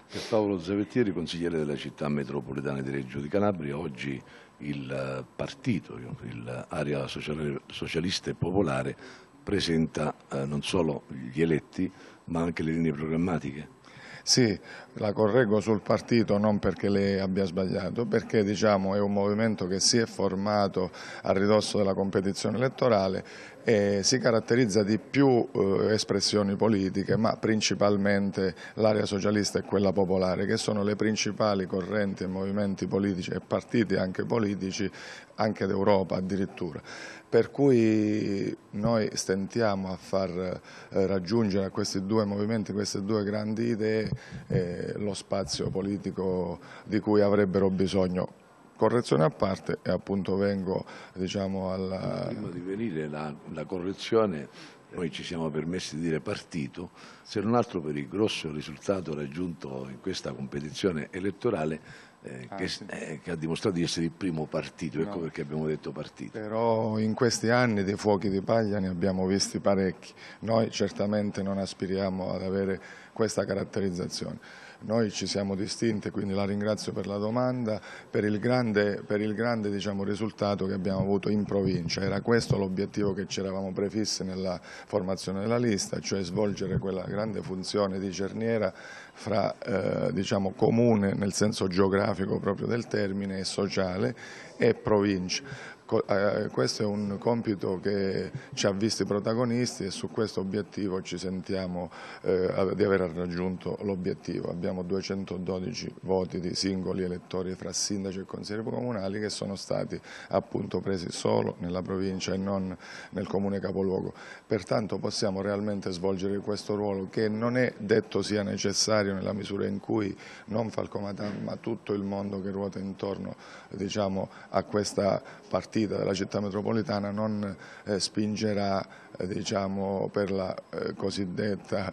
Paolo Zavettieri, consigliere della città metropolitana di Reggio di Calabria. Oggi il partito, l'Area Socialista e Popolare, presenta non solo gli eletti ma anche le linee programmatiche. Sì, la correggo sul partito non perché lei abbia sbagliato, perché è un movimento che si è formato a ridosso della competizione elettorale e si caratterizza di più espressioni politiche, ma principalmente l'area socialista e quella popolare, che sono le principali correnti e movimenti politici e partiti anche politici, anche d'Europa addirittura. Per cui noi stentiamo a far raggiungere a questi due movimenti, queste due grandi idee, lo spazio politico di cui avrebbero bisogno. Correzione a parte, e appunto vengo alla... Prima di venire la correzione, noi ci siamo permessi di dire partito, se non altro per il grosso risultato raggiunto in questa competizione elettorale che ha dimostrato di essere il primo partito, ecco perché abbiamo detto partito. Però in questi anni di fuochi di paglia ne abbiamo visti parecchi, noi certamente non aspiriamo ad avere questa caratterizzazione. Noi ci siamo distinti, quindi la ringrazio per la domanda, per il grande risultato che abbiamo avuto in provincia. Era questo l'obiettivo che ci eravamo prefissi nella formazione della lista, cioè svolgere quella grande funzione di cerniera fra comune nel senso geografico proprio del termine e sociale e provincia. Questo è un compito che ci ha visti protagonisti e su questo obiettivo ci sentiamo di aver raggiunto l'obiettivo. Abbiamo 212 voti di singoli elettori fra sindaci e consiglieri comunali che sono stati appunto presi solo nella provincia e non nel comune capoluogo. Pertanto possiamo realmente svolgere questo ruolo che non è detto sia necessario nella misura in cui non Falcomatano ma tutto il mondo che ruota intorno a questa partita della città metropolitana non spingerà per la cosiddetta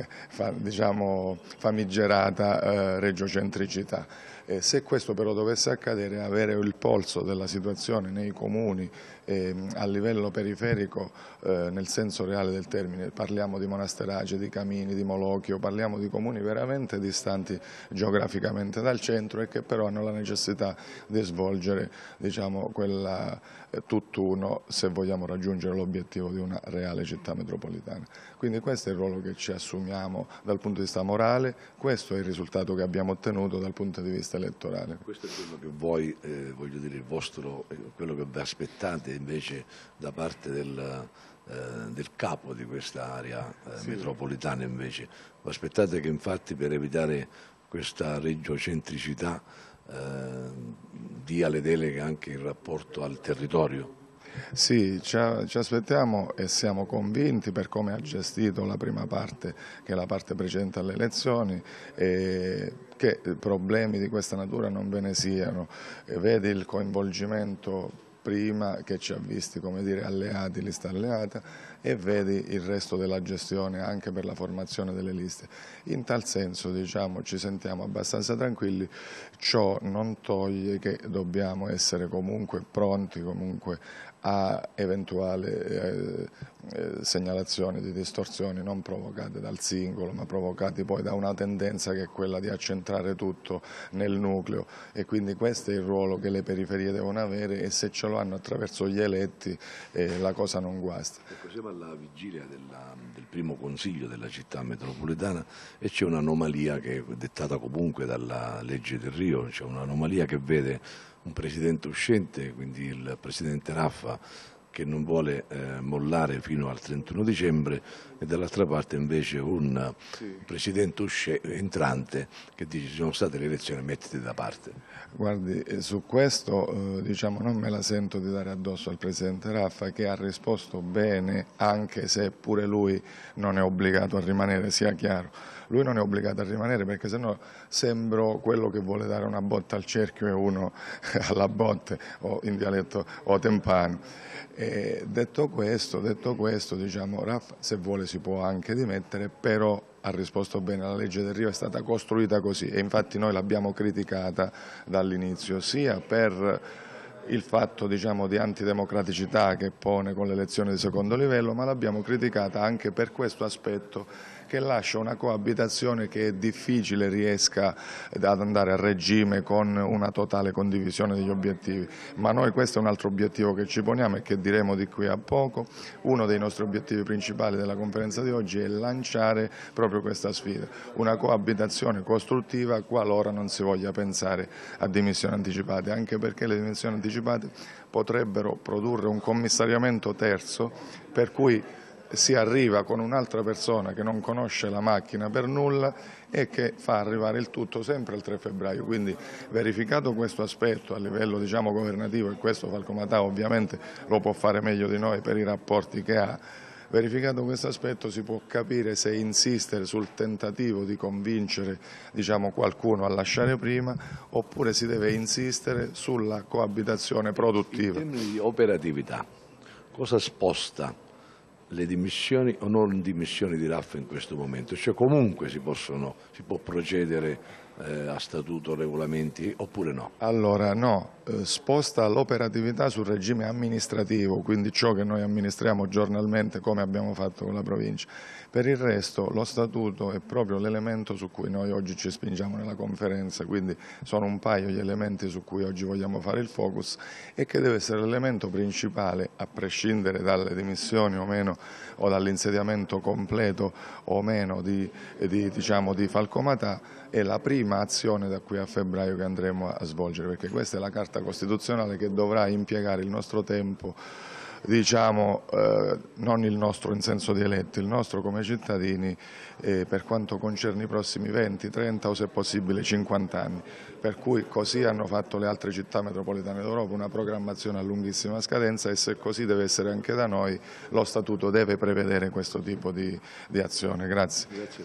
famigerata regiocentricità. Se questo però dovesse accadere, avere il polso della situazione nei comuni a livello periferico nel senso reale del termine, parliamo di Monasterace, di Camini, di Molochio, parliamo di comuni veramente distanti geograficamente dal centro e che però hanno la necessità di svolgere quella tutt'uno se vogliamo raggiungere l'obiettivo di una reale città metropolitana. Quindi questo è il ruolo che ci assumiamo dal punto di vista morale, questo è il risultato che abbiamo ottenuto dal punto di vista elettorale. Questo è quello che voi, voglio dire, quello che vi aspettate invece da parte del capo di questa area metropolitana invece. Vi aspettate che infatti per evitare questa regiocentricità dia le deleghe anche in rapporto al territorio? Sì, ci aspettiamo e siamo convinti per come ha gestito la prima parte, che è la parte precedente alle elezioni, che problemi di questa natura non ve ne siano. Vedi il coinvolgimento prima che ci ha visti come dire alleati, lista alleata, e vedi il resto della gestione anche per la formazione delle liste. In tal senso ci sentiamo abbastanza tranquilli, ciò non toglie che dobbiamo essere comunque pronti a eventuali segnalazioni di distorsioni non provocate dal singolo ma provocate poi da una tendenza che è quella di accentrare tutto nel nucleo, e quindi questo è il ruolo che le periferie devono avere e se ce lo hanno attraverso gli eletti la cosa non guasta. Ecco, siamo alla vigilia del primo consiglio della città metropolitana e c'è un'anomalia che è dettata comunque dalla legge del Rio, c'è un'anomalia che vede un presidente uscente, quindi il presidente Raffa, che non vuole mollare fino al 31 dicembre e dall'altra parte invece un presidente entrante che dice ci sono state le elezioni, mettete da parte. Guardi, su questo non me la sento di dare addosso al presidente Raffa, che ha risposto bene anche se pure lui non è obbligato a rimanere, sia chiaro. Lui non è obbligato a rimanere perché sennò sembro quello che vuole dare una botta al cerchio e uno alla botte, o in dialetto o tempano. Detto questo, Raffa se vuole si può anche dimettere, però ha risposto bene, la legge del Rio è stata costruita così e infatti noi l'abbiamo criticata dall'inizio, sia per il fatto di antidemocraticità che pone con l'elezione di secondo livello, ma l'abbiamo criticata anche per questo aspetto che lascia una coabitazione che è difficile riesca ad andare a regime con una totale condivisione degli obiettivi. Ma noi questo è un altro obiettivo che ci poniamo e che diremo di qui a poco. Uno dei nostri obiettivi principali della conferenza di oggi è lanciare proprio questa sfida, una coabitazione costruttiva qualora non si voglia pensare a dimissioni anticipate, anche perché le dimissioni anticipate potrebbero produrre un commissariamento terzo per cui si arriva con un'altra persona che non conosce la macchina per nulla e che fa arrivare il tutto sempre il 3 febbraio. Quindi verificato questo aspetto a livello governativo, e questo Falcomatà ovviamente lo può fare meglio di noi per i rapporti che ha, verificato questo aspetto si può capire se insistere sul tentativo di convincere qualcuno a lasciare prima oppure si deve insistere sulla coabitazione produttiva. In termini di operatività, cosa sposta le dimissioni o non dimissioni di Raffa in questo momento? Cioè comunque si può procedere a statuto, regolamenti oppure no? Allora no, sposta l'operatività sul regime amministrativo, quindi ciò che noi amministriamo giornalmente come abbiamo fatto con la provincia. Per il resto lo statuto è proprio l'elemento su cui noi oggi ci spingiamo nella conferenza, quindi sono un paio gli elementi su cui oggi vogliamo fare il focus e che deve essere l'elemento principale, a prescindere dalle dimissioni o meno o dall'insediamento completo o meno di Falcomatà, è la prima azione da qui a febbraio che andremo a svolgere, perché questa è la Carta Costituzionale che dovrà impiegare il nostro tempo, non il nostro in senso di eletti, il nostro come cittadini per quanto concerne i prossimi 20, 30 o se possibile 50 anni. Per cui così hanno fatto le altre città metropolitane d'Europa, una programmazione a lunghissima scadenza e se così deve essere anche da noi, lo Statuto deve prevedere questo tipo di azione. Grazie. Grazie.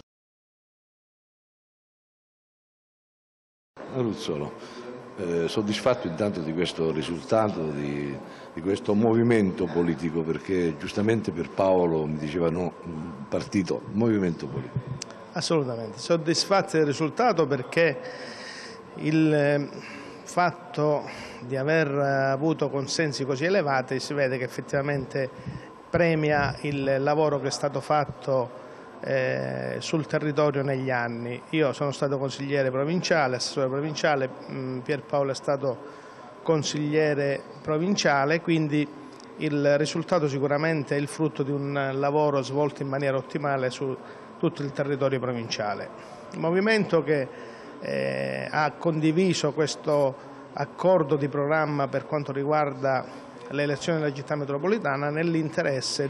Ruzzolo, soddisfatto intanto di questo risultato, di questo movimento politico, perché giustamente per Paolo mi diceva no, partito, movimento politico. Assolutamente, soddisfatti del risultato perché il fatto di aver avuto consensi così elevati si vede che effettivamente premia il lavoro che è stato fatto sul territorio negli anni. Io sono stato consigliere provinciale, assessore provinciale, Pierpaolo è stato consigliere provinciale, quindi il risultato sicuramente è il frutto di un lavoro svolto in maniera ottimale su tutto il territorio provinciale. Il movimento che ha condiviso questo accordo di programma per quanto riguarda le elezioni della città metropolitana nell'interesse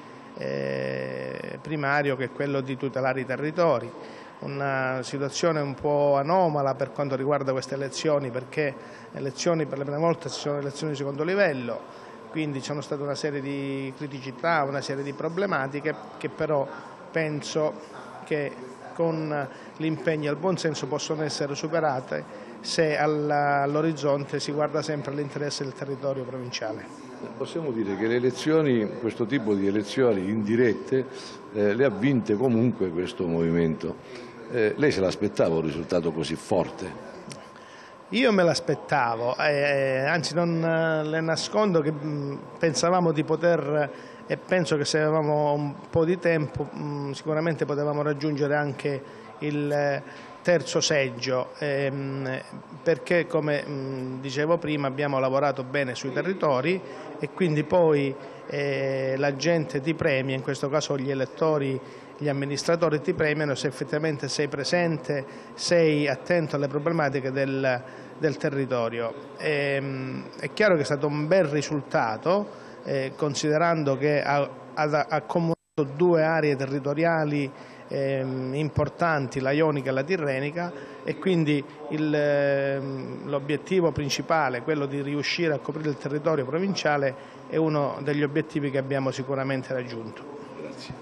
primario che è quello di tutelare i territori. Una situazione un po' anomala per quanto riguarda queste elezioni perché elezioni per la prima volta ci sono elezioni di secondo livello, quindi c'è stata una serie di criticità, una serie di problematiche che però penso che con l'impegno e il buonsenso possono essere superate se all'orizzonte si guarda sempre all'interesse del territorio provinciale. Possiamo dire che le elezioni, questo tipo di elezioni indirette, le ha vinte comunque questo movimento. Lei se l'aspettava un risultato così forte? Io me l'aspettavo, anzi non le nascondo che pensavamo di poter, e penso che se avevamo un po' di tempo sicuramente potevamo raggiungere anche il terzo seggio, perché come dicevo prima abbiamo lavorato bene sui territori e quindi poi la gente ti premia, in questo caso gli elettori, gli amministratori ti premiano se effettivamente sei presente, sei attento alle problematiche del territorio. È chiaro che è stato un bel risultato, considerando che ha accomunato due aree territoriali importanti, la ionica e la tirrenica, e quindi l'obiettivo principale, quello di riuscire a coprire il territorio provinciale, è uno degli obiettivi che abbiamo sicuramente raggiunto. Grazie.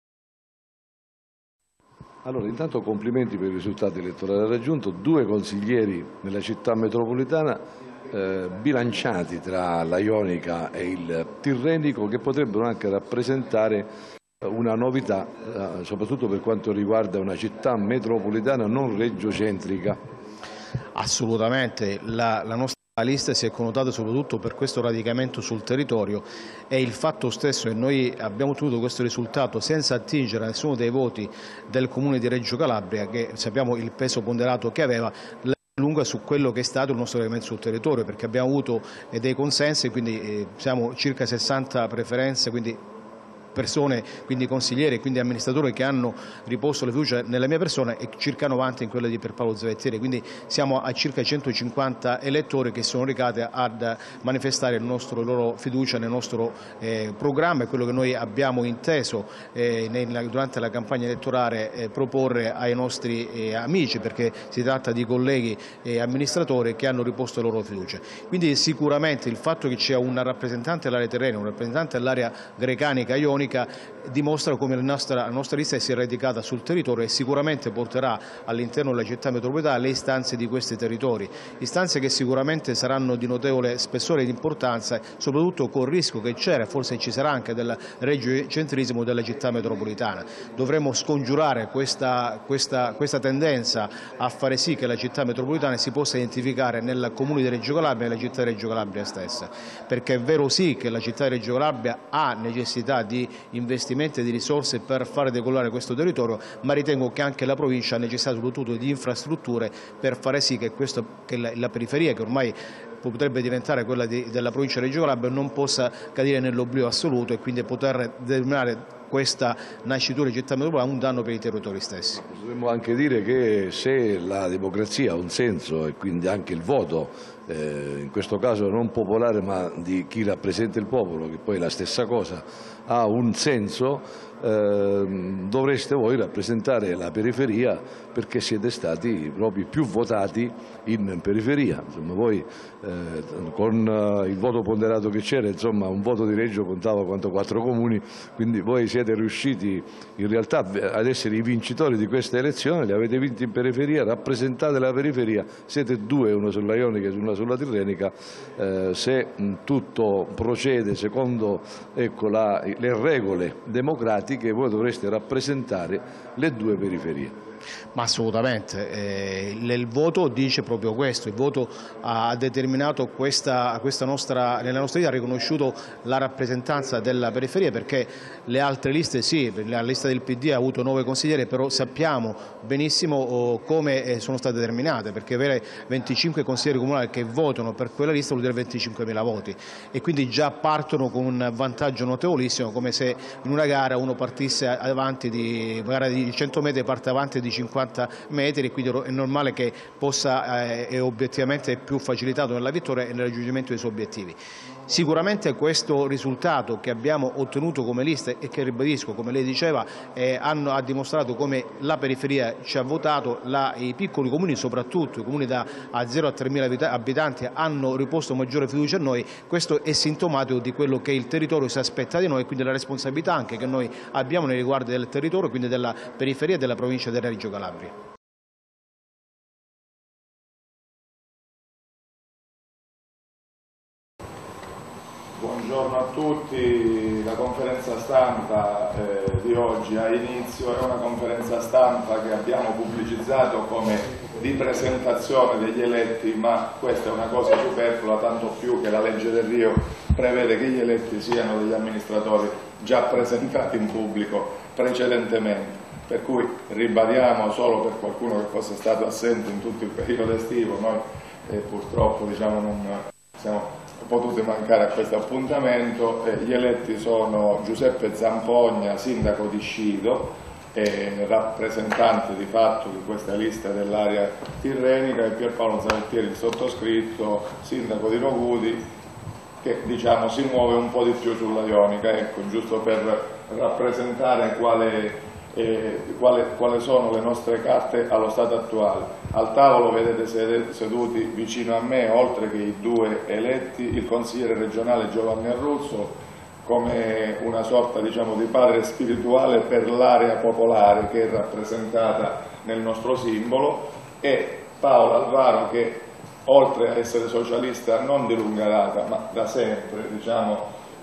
Allora, intanto complimenti per il risultato elettorale raggiunto, 2 consiglieri nella città metropolitana bilanciati tra la ionica e il tirrenico, che potrebbero anche rappresentare una novità, soprattutto per quanto riguarda una città metropolitana non regiocentrica. Assolutamente, la nostra La lista si è connotata soprattutto per questo radicamento sul territorio e il fatto stesso che noi abbiamo ottenuto questo risultato senza attingere a nessuno dei voti del Comune di Reggio Calabria, che sappiamo il peso ponderato che aveva, lunga su quello che è stato il nostro radicamento sul territorio, perché abbiamo avuto dei consensi, quindi siamo circa 60 preferenze, quindi persone, quindi consiglieri e quindi amministratori che hanno riposto la fiducia nella mia persona e circa 90 in quella di Pierpaolo Zavettieri, quindi siamo a circa 150 elettori che sono recati ad manifestare la loro fiducia nel nostro programma e quello che noi abbiamo inteso durante la campagna elettorale proporre ai nostri amici, perché si tratta di colleghi e amministratori che hanno riposto la loro fiducia. Quindi sicuramente il fatto che c'è un rappresentante dell'area terrena, un rappresentante dell'area grecanica ionica dimostra come la nostra lista sia radicata sul territorio e sicuramente porterà all'interno della città metropolitana le istanze di questi territori, istanze che sicuramente saranno di notevole spessore ed importanza, soprattutto col rischio che c'era, forse ci sarà anche del regiocentrismo della città metropolitana. Dovremmo scongiurare questa tendenza a fare sì che la città metropolitana si possa identificare nel comune di Reggio Calabria e nella città di Reggio Calabria stessa, perché è vero sì che la città di Reggio Calabria ha necessità di investimenti e di risorse per fare decollare questo territorio, ma ritengo che anche la provincia ha necessità soprattutto di infrastrutture per fare sì che la periferia, che ormai potrebbe diventare quella della provincia di Reggio Calabria, non possa cadere nell'oblio assoluto e quindi poter determinare questa nascitura di città metropolitana un danno per i territori stessi. Potremmo anche dire che se la democrazia ha un senso e quindi anche il voto, in questo caso non popolare ma di chi rappresenta il popolo, che poi è la stessa cosa, ha un senso, dovreste voi rappresentare la periferia perché siete stati proprio più votati in periferia. Insomma, voi con il voto ponderato che c'era, insomma, un voto di Reggio contava quanto 4 comuni, quindi voi siete riusciti in realtà ad essere i vincitori di queste elezioni, le avete vinte in periferia, rappresentate la periferia, siete due, uno sulla Ionica e uno sulla Tirrenica. Se tutto procede secondo le regole democratiche, voi dovreste rappresentare le due periferie. Ma assolutamente, il voto dice proprio questo, il voto ha determinato nella nostra vita, ha riconosciuto la rappresentanza della periferia, perché le altre liste sì, la lista del PD ha avuto 9 consiglieri, però sappiamo benissimo come sono state determinate, perché avere 25 consiglieri comunali che votano per quella lista vuol dire 25.000 voti e quindi già partono con un vantaggio notevolissimo, come se in una gara uno partisse avanti magari di 100 metri, parte avanti di 50 metri, quindi è normale che possa è obiettivamente più facilitato nella vittoria e nel raggiungimento dei suoi obiettivi. Sicuramente questo risultato che abbiamo ottenuto come lista e che ribadisco, come lei diceva, ha dimostrato come la periferia ci ha votato, i piccoli comuni, soprattutto i comuni da 0 a 3.000 abitanti, hanno riposto maggiore fiducia a noi. Questo è sintomatico di quello che il territorio si aspetta di noi e quindi la responsabilità anche che noi abbiamo nei riguardi del territorio, quindi della periferia e della provincia di Reggio Calabria. Buongiorno a tutti, la conferenza stampa di oggi ha inizio, è una conferenza stampa che abbiamo pubblicizzato come di presentazione degli eletti, ma questa è una cosa superflua, tanto più che la legge del Rio prevede che gli eletti siano degli amministratori già presentati in pubblico precedentemente. Per cui ribadiamo, solo per qualcuno che fosse stato assente in tutto il periodo estivo, noi purtroppo non siamo potuti mancare a questo appuntamento. Gli eletti sono Giuseppe Zampogna, sindaco di Scido, rappresentante di fatto di questa lista dell'area tirrenica, e Pierpaolo Zavettieri, il sottoscritto, sindaco di Nogudi, che si muove un po' di più sulla Ionica, ecco, giusto per rappresentare quali sono le nostre carte allo stato attuale. Al tavolo vedete seduti vicino a me, oltre che i 2 eletti, il consigliere regionale Giovanni Arruzzo, come una sorta di padre spirituale per l'area popolare che è rappresentata nel nostro simbolo, e Paolo Alvaro, che oltre a essere socialista non di lunga data ma da sempre,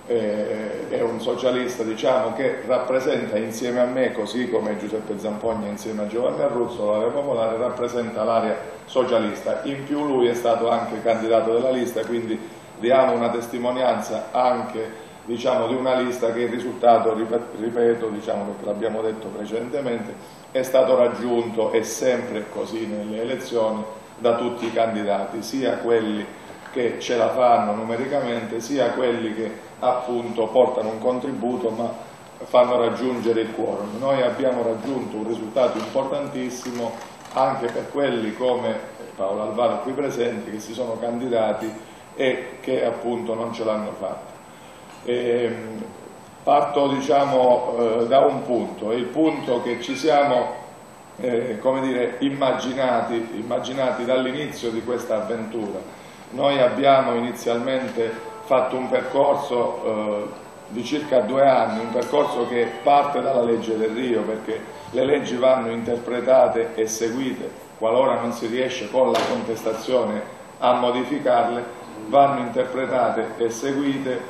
è un socialista, diciamo, che rappresenta insieme a me, così come Giuseppe Zampogna insieme a Giovanni Arruzzo, l'area popolare, rappresenta l'area socialista. In più lui è stato anche candidato della lista, quindi diamo una testimonianza anche, diciamo, di una lista che il risultato, ripeto, diciamo, perché l'abbiamo detto precedentemente, è stato raggiunto, è sempre così nelle elezioni, da tutti i candidati, sia quelli che ce la fanno numericamente, sia quelli che appunto portano un contributo ma fanno raggiungere il quorum. Noi abbiamo raggiunto un risultato importantissimo anche per quelli come Paolo Alvaro qui presenti, che si sono candidati e che appunto non ce l'hanno fatta. Parto, diciamo, da un punto, il punto che ci siamo come dire, immaginati dall'inizio di questa avventura. Noi abbiamo inizialmente fatto un percorso di circa 2 anni, un percorso che parte dalla legge del Rio, perché le leggi vanno interpretate e seguite, qualora non si riesce con la contestazione a modificarle, vanno interpretate e seguite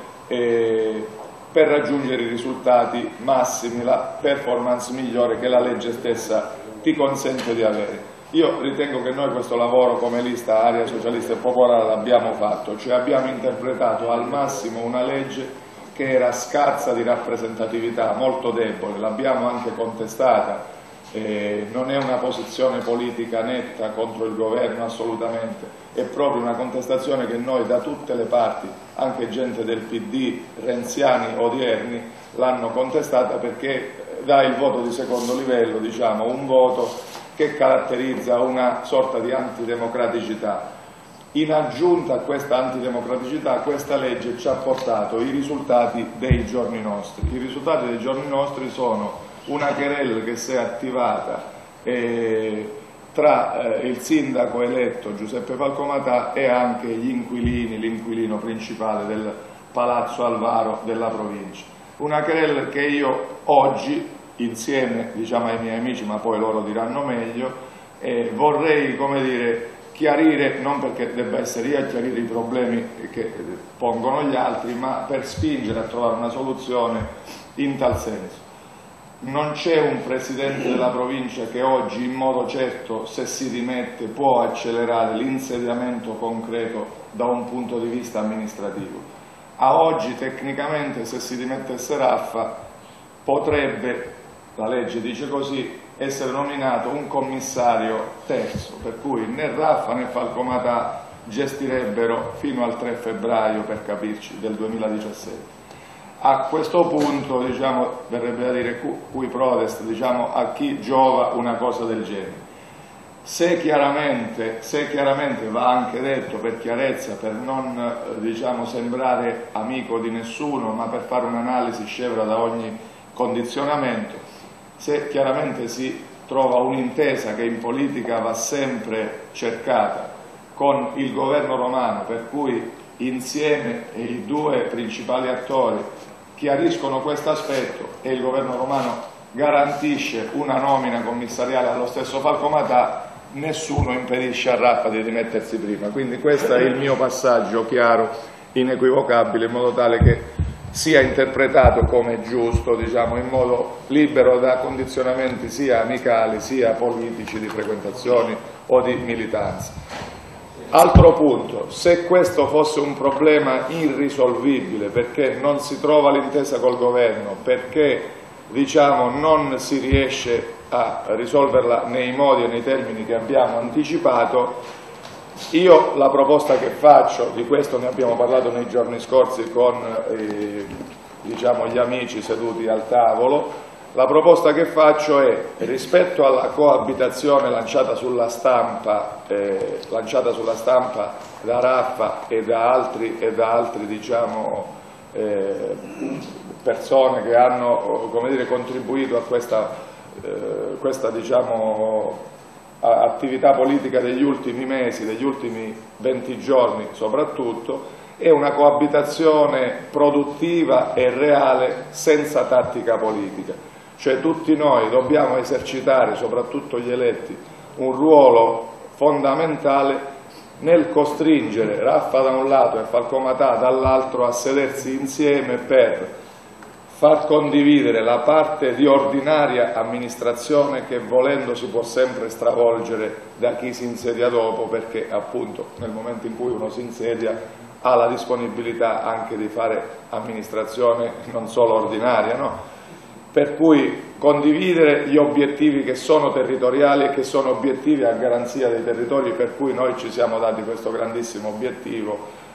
per raggiungere i risultati massimi, la performance migliore che la legge stessa ti consente di avere. Io ritengo che noi questo lavoro come lista Area Socialista e Popolare l'abbiamo fatto, cioè abbiamo interpretato al massimo una legge che era scarsa di rappresentatività, molto debole, l'abbiamo anche contestata, non è una posizione politica netta contro il governo assolutamente, è proprio una contestazione che noi da tutte le parti, anche gente del PD, renziani odierni, l'hanno contestata perché dà il voto di secondo livello, diciamo, un voto che caratterizza una sorta di antidemocraticità. In aggiunta a questa antidemocraticità, questa legge ci ha portato i risultati dei giorni nostri. I risultati dei giorni nostri sono una querela che si è attivata tra il sindaco eletto Giuseppe Falcomatà e anche gli inquilini, l'inquilino principale del Palazzo Alvaro della provincia. Una querela che io oggi, insieme, diciamo, ai miei amici, ma poi loro diranno meglio, vorrei, come dire, chiarire, non perché debba essere io a chiarire i problemi che pongono gli altri, ma per spingere a trovare una soluzione in tal senso. Non c'è un presidente della provincia che oggi in modo certo, se si rimette, può accelerare l'insediamento concreto da un punto di vista amministrativo. A oggi tecnicamente, se si rimettesse Raffa, potrebbe, la legge dice così, essere nominato un commissario terzo, per cui né Raffa né Falcomatà gestirebbero fino al 3 febbraio, per capirci, del 2017. A questo punto, diciamo, verrebbe da dire cui prodest, diciamo, a chi giova una cosa del genere. Se chiaramente va anche detto per chiarezza, per non diciamo, sembrare amico di nessuno, ma per fare un'analisi scevra da ogni condizionamento, se chiaramente si trova un'intesa che in politica va sempre cercata con il governo romano, per cui insieme i 2 principali attori chiariscono questo aspetto e il governo romano garantisce una nomina commissariale allo stesso Falcomatà, nessuno impedisce a Raffa di dimettersi prima. Quindi questo è il mio passaggio chiaro, inequivocabile, in modo tale che sia interpretato come giusto, diciamo, in modo libero da condizionamenti sia amicali sia politici, di frequentazioni o di militanza. Altro punto, se questo fosse un problema irrisolvibile perché non si trova l'intesa col governo, perché diciamo, non si riesce a risolverla nei modi e nei termini che abbiamo anticipato, io la proposta che faccio, di questo ne abbiamo parlato nei giorni scorsi con diciamo, gli amici seduti al tavolo, la proposta che faccio è, rispetto alla coabitazione lanciata sulla stampa da Raffa e da altri diciamo, persone che hanno, come dire, contribuito a questa diciamo, attività politica degli ultimi mesi, degli ultimi 20 giorni soprattutto, è una coabitazione produttiva e reale senza tattica politica. Cioè tutti noi dobbiamo esercitare, soprattutto gli eletti, un ruolo fondamentale nel costringere Raffa da un lato e Falco Matà dall'altro a sedersi insieme per far condividere la parte di ordinaria amministrazione che volendo si può sempre stravolgere da chi si insedia dopo, perché appunto nel momento in cui uno si insedia ha la disponibilità anche di fare amministrazione non solo ordinaria, no? Per cui condividere gli obiettivi che sono territoriali e che sono obiettivi a garanzia dei territori, per cui noi ci siamo dati questo grandissimo obiettivo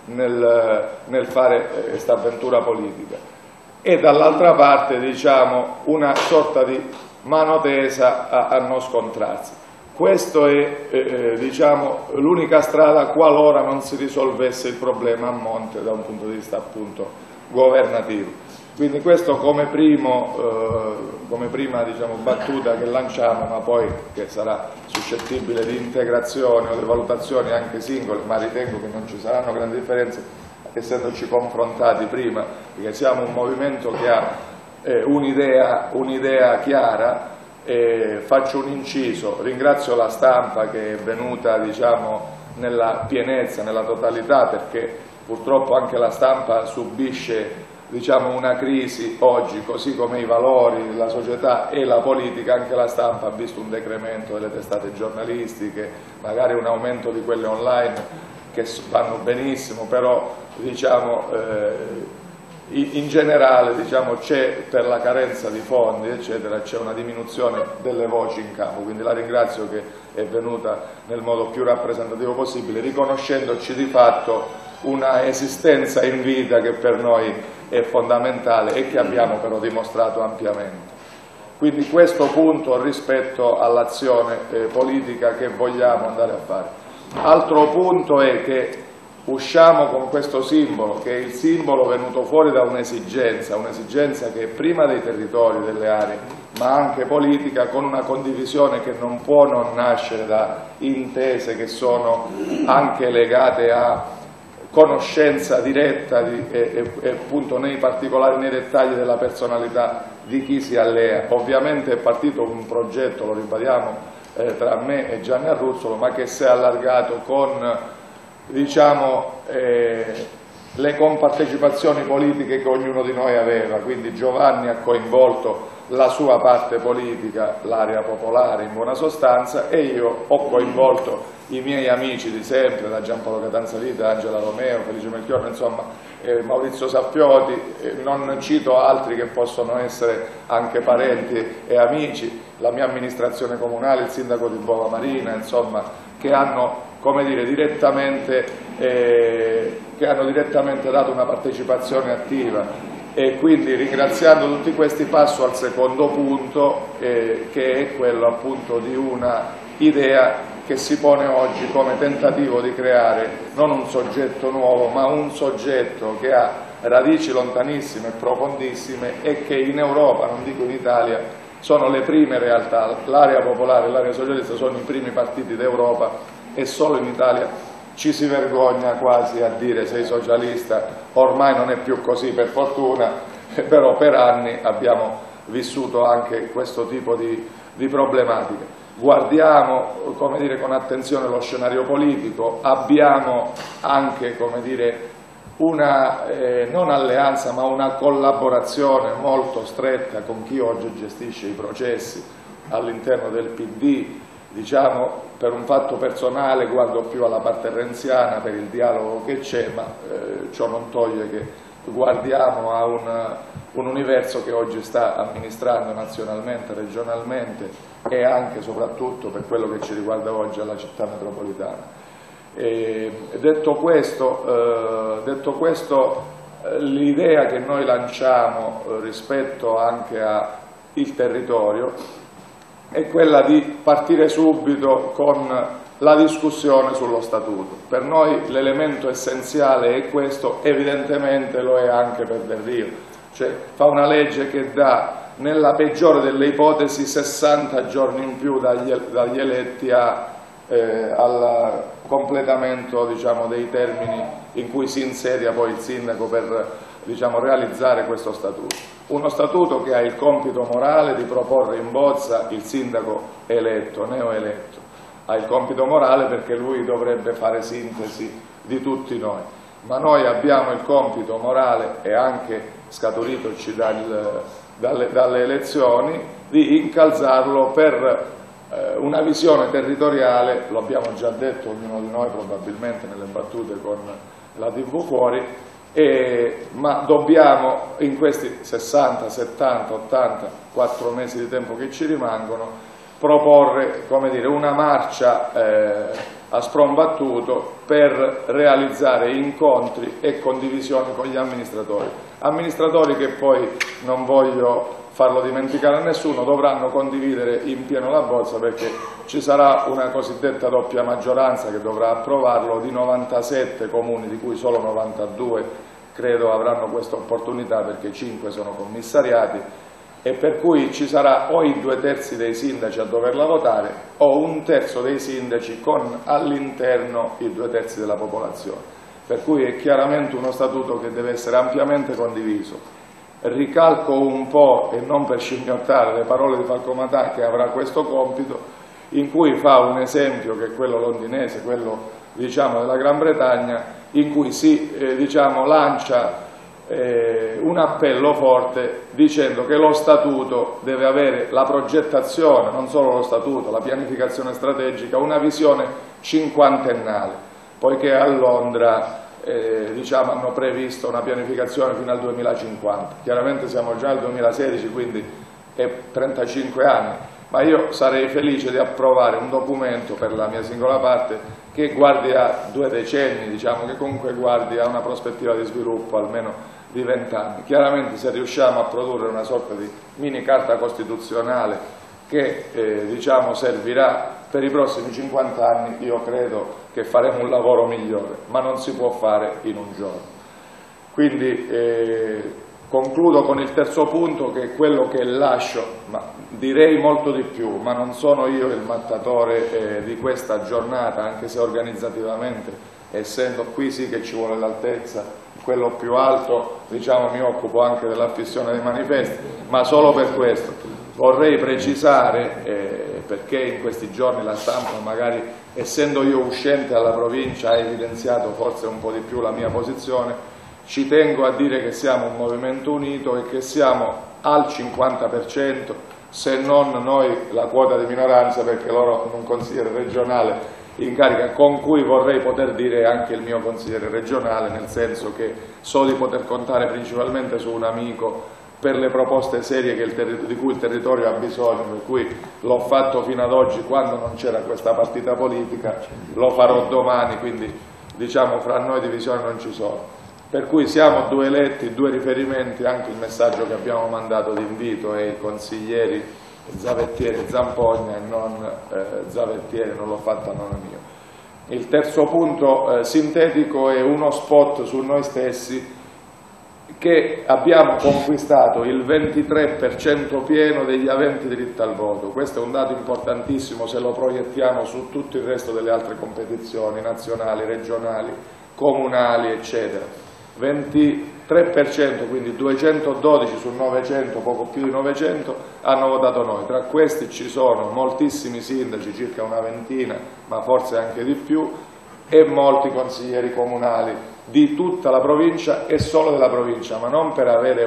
nel fare questa avventura politica. E dall'altra parte, diciamo, una sorta di mano tesa a non scontrarsi. Questa è diciamo, l'unica strada qualora non si risolvesse il problema a monte da un punto di vista appunto governativo. Quindi questo come prima diciamo, battuta che lanciamo, ma poi che sarà suscettibile di integrazione o di valutazioni anche singole, ma ritengo che non ci saranno grandi differenze, essendoci confrontati prima, perché siamo un movimento che ha un'idea chiara. Faccio un inciso, ringrazio la stampa che è venuta diciamo, nella pienezza, nella totalità, perché purtroppo anche la stampa subisce diciamo, una crisi oggi, così come i valori, la società e la politica. Anche la stampa ha visto un decremento delle testate giornalistiche, magari un aumento di quelle online che vanno benissimo, però diciamo, in generale diciamo, c'è per la carenza di fondi eccetera, c'è una diminuzione delle voci in campo, quindi la ringrazio che è venuta nel modo più rappresentativo possibile, riconoscendoci di fatto una esistenza in vita che per noi è fondamentale e che abbiamo però dimostrato ampiamente. Quindi questo punto rispetto all'azione politica che vogliamo andare a fare. Altro punto è che usciamo con questo simbolo, che è il simbolo venuto fuori da un'esigenza che è prima dei territori, delle aree, ma anche politica, con una condivisione che non può non nascere da intese che sono anche legate a conoscenza diretta e appunto nei particolari, nei dettagli della personalità di chi si allea. Ovviamente è partito un progetto, lo ribadiamo, tra me e Gianni Arruzzolo, ma che si è allargato con diciamo, le compartecipazioni politiche che ognuno di noi aveva, quindi Giovanni ha coinvolto la sua parte politica, l'area popolare in buona sostanza, e io ho coinvolto i miei amici di sempre, da Giampaolo Catanzavita, Angela Romeo, Felice Melchiorno, insomma Maurizio Sappioti, non cito altri che possono essere anche parenti e amici, la mia amministrazione comunale, il sindaco di Bova Marina, insomma, che hanno come dire, direttamente dato una partecipazione attiva. E quindi ringraziando tutti questi passo al secondo punto che è quello appunto di una idea che si pone oggi come tentativo di creare non un soggetto nuovo ma un soggetto che ha radici lontanissime e profondissime e che in Europa, non dico in Italia, sono le prime realtà. L'area popolare e l'area socialista sono i primi partiti d'Europa e solo in Italia ci si vergogna quasi a dire sei socialista, ormai non è più così per fortuna, però per anni abbiamo vissuto anche questo tipo di problematiche. Guardiamo come dire, con attenzione lo scenario politico, abbiamo anche come dire, una non alleanza ma una collaborazione molto stretta con chi oggi gestisce i processi all'interno del PD. Diciamo, per un fatto personale guardo più alla parte renziana per il dialogo che c'è, ma ciò non toglie che guardiamo a un universo che oggi sta amministrando nazionalmente, regionalmente e anche e soprattutto per quello che ci riguarda oggi alla città metropolitana. Detto questo, l'idea che noi lanciamo rispetto anche al territorio è quella di partire subito con la discussione sullo Statuto. Per noi l'elemento essenziale è questo, evidentemente lo è anche per Del Rio, cioè fa una legge che dà nella peggiore delle ipotesi 60 giorni in più dagli eletti al completamento diciamo, dei termini in cui si insedia poi il sindaco per diciamo, realizzare questo Statuto. Uno Statuto che ha il compito morale di proporre in bozza il sindaco eletto, neoeletto, ha il compito morale perché lui dovrebbe fare sintesi di tutti noi, ma noi abbiamo il compito morale e anche scaturitoci dalle elezioni di incalzarlo per una visione territoriale, lo abbiamo già detto ognuno di noi probabilmente nelle battute con la TV fuori, ma dobbiamo in questi 60, 70, 80, 4 mesi di tempo che ci rimangono proporre, come dire, una marcia a sprombattuto per realizzare incontri e condivisioni con gli amministratori che poi, non voglio farlo dimenticare a nessuno, dovranno condividere in pieno la bozza, perché ci sarà una cosiddetta doppia maggioranza che dovrà approvarlo di 97 comuni, di cui solo 92 credo avranno questa opportunità perché 5 sono commissariati, e per cui ci sarà o i 2/3 dei sindaci a doverla votare o 1/3 dei sindaci con all'interno i 2/3 della popolazione, per cui è chiaramente uno statuto che deve essere ampiamente condiviso. Ricalco un po', e non per scimmiottare, le parole di Falco Matà, che avrà questo compito, in cui fa un esempio che è quello londinese, quello diciamo della Gran Bretagna, in cui si lancia un appello forte dicendo che lo statuto deve avere la progettazione, non solo lo statuto, la pianificazione strategica, una visione cinquantennale, poiché a Londra hanno previsto una pianificazione fino al 2050, chiaramente siamo già al 2016, quindi è 35 anni, ma io sarei felice di approvare un documento per la mia singola parte che guardi a 2 decenni, che comunque guardi a una prospettiva di sviluppo almeno di 20 anni. Chiaramente se riusciamo a produrre una sorta di mini carta costituzionale che servirà per i prossimi 50 anni, io credo che faremo un lavoro migliore, ma non si può fare in un giorno. Quindi concludo con il terzo punto, che è quello che lascio, ma direi molto di più, ma non sono io il mattatore di questa giornata, anche se organizzativamente, essendo qui sì che ci vuole l'altezza, quello più alto, mi occupo anche dell'affissione dei manifesti, ma solo per questo vorrei precisare, perché in questi giorni la stampa, magari essendo io uscente alla provincia, ha evidenziato forse un po' di più la mia posizione. Ci tengo a dire che siamo un movimento unito e che siamo al 50%, se non noi la quota di minoranza, perché loro hanno un consigliere regionale in carica, con cui vorrei poter dire anche il mio consigliere regionale, nel senso che so di poter contare principalmente su un amico per le proposte serie di cui il territorio ha bisogno, per cui l'ho fatto fino ad oggi quando non c'era questa partita politica, lo farò domani, quindi fra noi divisioni non ci sono. Per cui siamo 2 eletti, 2 riferimenti, anche il messaggio che abbiamo mandato di invito è i consiglieri Zavettieri e Zampogna e non Zavettieri, non l'ho fatto a nome mio. Il terzo punto sintetico è uno spot su noi stessi, che abbiamo conquistato il 23% pieno degli aventi diritto al voto. Questo è un dato importantissimo se lo proiettiamo su tutto il resto delle altre competizioni nazionali, regionali, comunali, eccetera. 23%, quindi 212 su 900, poco più di 900, hanno votato noi. Tra questi ci sono moltissimi sindaci, circa una ventina, ma forse anche di più, e molti consiglieri comunali di tutta la provincia e solo della provincia, ma non per avere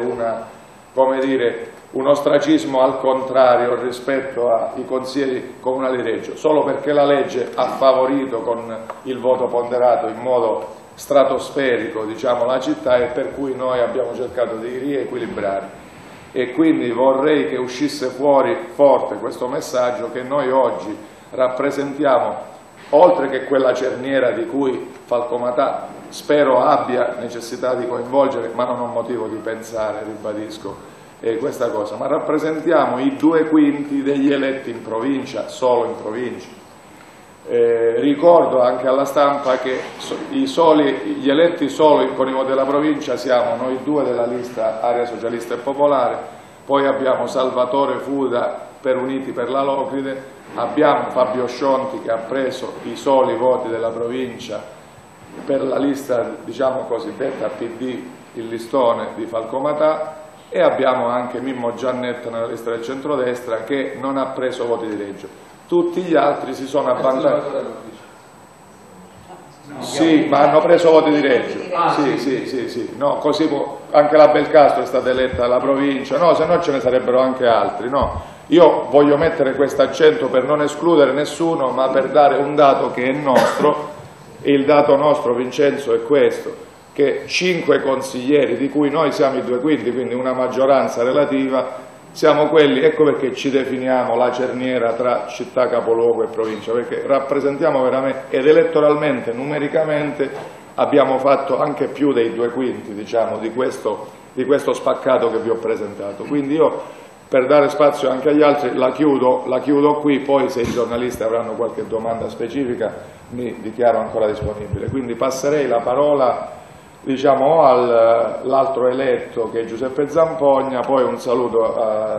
un ostracismo al contrario rispetto ai consiglieri comunali di Reggio, solo perché la legge ha favorito con il voto ponderato in modo stratosferico la città, e per cui noi abbiamo cercato di riequilibrare. E quindi vorrei che uscisse fuori forte questo messaggio, che noi oggi rappresentiamo, oltre che quella cerniera di cui Falco Matà spero abbia necessità di coinvolgere, ma non ho motivo di pensare, ribadisco questa cosa, ma rappresentiamo i 2/5 degli eletti in provincia, solo in provincia. Ricordo anche alla stampa che gli eletti solo con i voti della provincia siamo noi 2 della lista Area Socialista e Popolare, poi abbiamo Salvatore Fuda per Uniti per la Locride, abbiamo Fabio Scionti che ha preso i soli voti della provincia per la lista cosiddetta PD, il listone di Falco Matà, e abbiamo anche Mimmo Giannetta nella lista del centrodestra che non ha preso voti di Reggio. Tutti gli altri si sono avvantaggiati. Sì, ma hanno preso voti di Reggio. Sì. No, così anche la Belcastro è stata eletta alla provincia, no, se no ce ne sarebbero anche altri, no. Io voglio mettere questo accento per non escludere nessuno, ma per dare un dato che è nostro, e il dato nostro, Vincenzo, è questo, che 5 consiglieri, di cui noi siamo i 2/5, quindi una maggioranza relativa, siamo quelli, ecco perché ci definiamo la cerniera tra città capoluogo e provincia, perché rappresentiamo veramente, ed elettoralmente, numericamente, abbiamo fatto anche più dei 2/5, diciamo, di questo spaccato che vi ho presentato. Quindi io, per dare spazio anche agli altri, la chiudo qui, poi se i giornalisti avranno qualche domanda specifica mi dichiaro ancora disponibile. Quindi passerei la parola, diciamo, all'altro eletto che è Giuseppe Zampogna, poi un saluto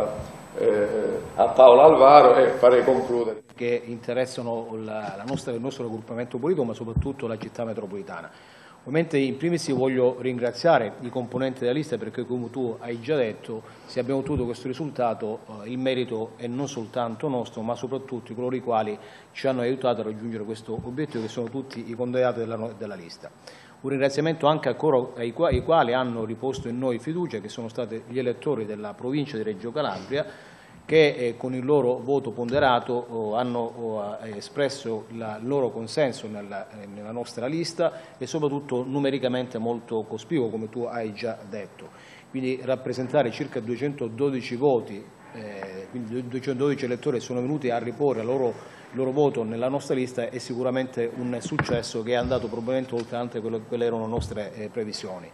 a Paolo Alvaro e farei concludere. Che interessano il nostro raggruppamento politico, ma soprattutto la città metropolitana. Ovviamente in primis voglio ringraziare i componenti della lista perché, come tu hai già detto, se abbiamo ottenuto questo risultato il merito è non soltanto nostro, ma soprattutto di coloro i quali ci hanno aiutato a raggiungere questo obiettivo, che sono tutti i candidati della lista. Un ringraziamento anche a coloro ai quali hanno riposto in noi fiducia, che sono stati gli elettori della provincia di Reggio Calabria, che con il loro voto ponderato hanno espresso il loro consenso nella nostra lista e soprattutto numericamente molto cospicuo, come tu hai già detto. Quindi rappresentare circa 212 voti, quindi 212 elettori sono venuti a riporre il loro voto nella nostra lista, è sicuramente un successo che è andato probabilmente oltre anche quelle erano le nostre previsioni.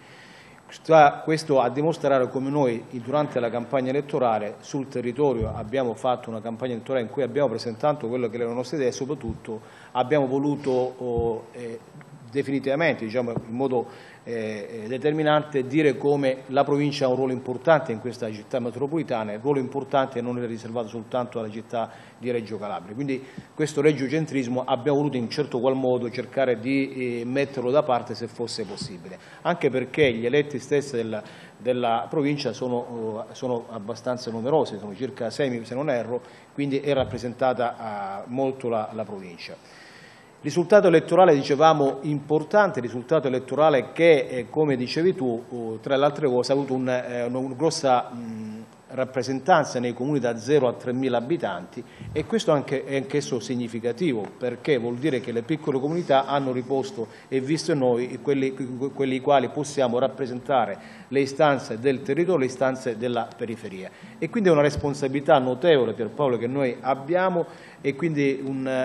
Questo a dimostrare come noi durante la campagna elettorale sul territorio abbiamo fatto una campagna elettorale in cui abbiamo presentato quello che erano le nostre idee e soprattutto abbiamo voluto definitivamente, diciamo, in modo determinante dire come la provincia ha un ruolo importante in questa città metropolitana, il ruolo importante non è riservato soltanto alla città di Reggio Calabria. Quindi questo regiocentrismo abbiamo voluto in certo qual modo cercare di metterlo da parte se fosse possibile, anche perché gli eletti stessi della provincia sono abbastanza numerosi, sono circa 6 se non erro, quindi è rappresentata molto la provincia. Risultato elettorale, dicevamo, importante, risultato elettorale che, come dicevi tu, tra le altre cose ha avuto una grossa rappresentanza nei comuni da 0 a 3.000 abitanti e questo è anch'esso significativo perché vuol dire che le piccole comunità hanno riposto e visto in noi quelli quali possiamo rappresentare le istanze del territorio, le istanze della periferia e quindi è una responsabilità notevole, Pierpaolo, che noi abbiamo e quindi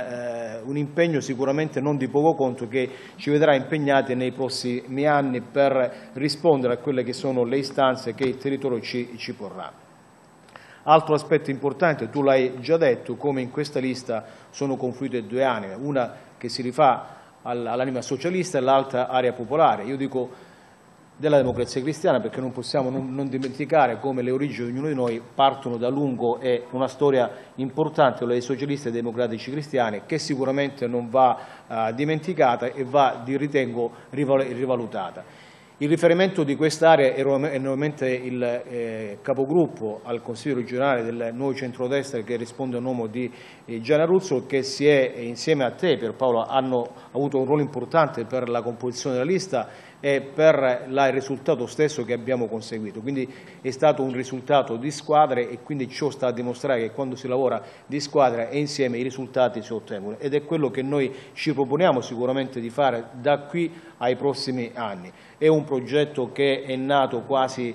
un impegno sicuramente non di poco conto che ci vedrà impegnati nei prossimi anni per rispondere a quelle che sono le istanze che il territorio ci porrà. Altro aspetto importante, tu l'hai già detto, come in questa lista sono confluite 2 anime, una che si rifà all'anima socialista e l'altra area popolare. Io dico della Democrazia Cristiana perché non possiamo non dimenticare come le origini di ognuno di noi partono da lungo e una storia importante, quella dei socialisti e democratici cristiani, che sicuramente non va dimenticata e va, ritengo, rivalutata. Il riferimento di quest'area è nuovamente il capogruppo al Consiglio regionale del Nuovo Centrodestra che risponde a nome di Gianna Ruzzo, che insieme a te, Pierpaolo, hanno avuto un ruolo importante per la composizione della lista e per il risultato stesso che abbiamo conseguito. Quindi è stato un risultato di squadre e quindi ciò sta a dimostrare che quando si lavora di squadra e insieme i risultati si ottengono ed è quello che noi ci proponiamo sicuramente di fare da qui ai prossimi anni. È un progetto che è nato quasi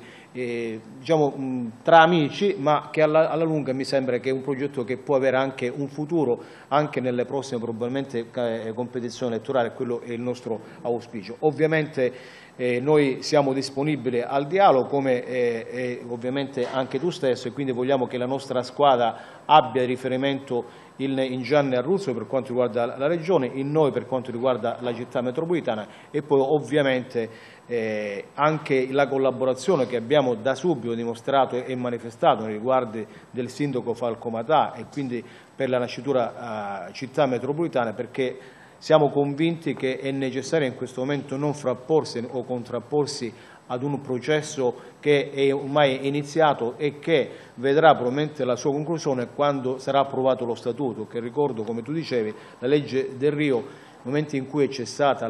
diciamo, tra amici, ma che alla lunga mi sembra che è un progetto che può avere anche un futuro anche nelle prossime probabilmente competizioni elettorali, quello è il nostro auspicio. Ovviamente noi siamo disponibili al dialogo come ovviamente anche tu stesso e quindi vogliamo che la nostra squadra abbia riferimento in Gianni Arruzzo per quanto riguarda la Regione, in noi per quanto riguarda la città metropolitana e poi ovviamente anche la collaborazione che abbiamo da subito dimostrato e manifestato nei riguardi del sindaco Falco Matà e quindi per la nascitura città metropolitana perché siamo convinti che è necessario in questo momento non frapporsi o contrapporsi ad un processo che è ormai iniziato e che vedrà probabilmente la sua conclusione quando sarà approvato lo Statuto, che ricordo, come tu dicevi, la legge del Rio, nel momento in cui è cessata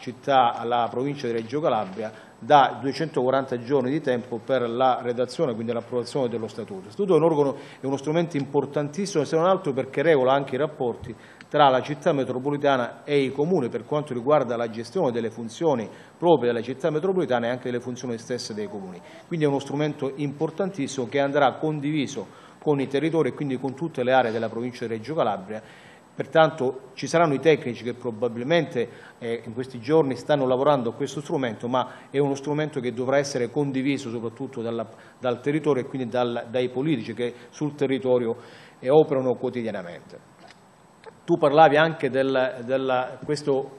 la provincia di Reggio Calabria, dà 240 giorni di tempo per la redazione, quindi l'approvazione dello Statuto. Lo Statuto è uno strumento importantissimo, se non altro perché regola anche i rapporti tra la città metropolitana e i comuni per quanto riguarda la gestione delle funzioni proprie della città metropolitana e anche delle funzioni stesse dei comuni. Quindi è uno strumento importantissimo che andrà condiviso con i territori e quindi con tutte le aree della provincia di Reggio Calabria. Pertanto ci saranno i tecnici che probabilmente in questi giorni stanno lavorando a questo strumento, ma è uno strumento che dovrà essere condiviso soprattutto dal territorio e quindi dai politici che sul territorio operano quotidianamente. Tu parlavi anche di questo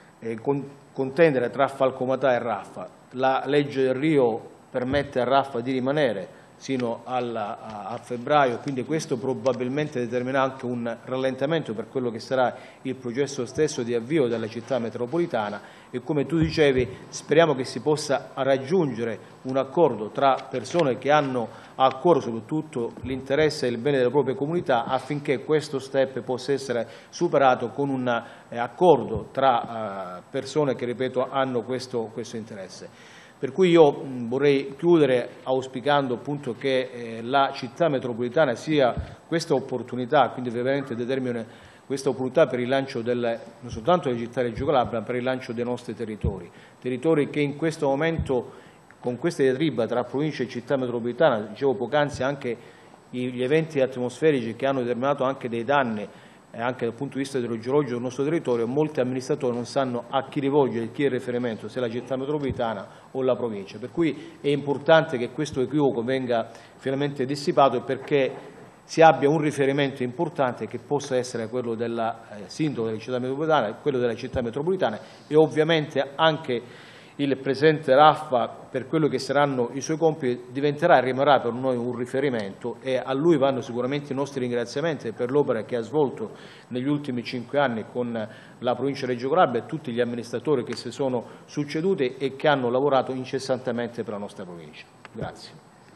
contendere tra Falcomatà e Raffa. La legge del Rio permette a Raffa di rimanere sino a febbraio, quindi questo probabilmente determinerà anche un rallentamento per quello che sarà il processo stesso di avvio della città metropolitana e, come tu dicevi, speriamo che si possa raggiungere un accordo tra persone che hanno a cuore soprattutto l'interesse e il bene della propria comunità affinché questo step possa essere superato con un accordo tra persone che, ripeto, hanno questo interesse. Per cui io vorrei chiudere auspicando appunto che la città metropolitana sia questa opportunità, quindi veramente determina questa opportunità per il rilancio non soltanto della città di Reggio Calabria, ma per il rilancio dei nostri territori che in questo momento con questa diatriba tra provincia e città metropolitana, dicevo poc'anzi anche gli eventi atmosferici che hanno determinato anche dei danni anche dal punto di vista idrogeologico del nostro territorio, molti amministratori non sanno a chi rivolgere, chi è il riferimento, se la città metropolitana o la provincia. Per cui è importante che questo equivoco venga finalmente dissipato perché si abbia un riferimento importante che possa essere quello del sindaco della città metropolitana, quello della città metropolitana e ovviamente anche il presidente Raffa, per quello che saranno i suoi compiti, diventerà e rimarrà per noi un riferimento e a lui vanno sicuramente i nostri ringraziamenti per l'opera che ha svolto negli ultimi 5 anni con la provincia di Reggio Calabria e tutti gli amministratori che si sono succeduti e che hanno lavorato incessantemente per la nostra provincia. Grazie.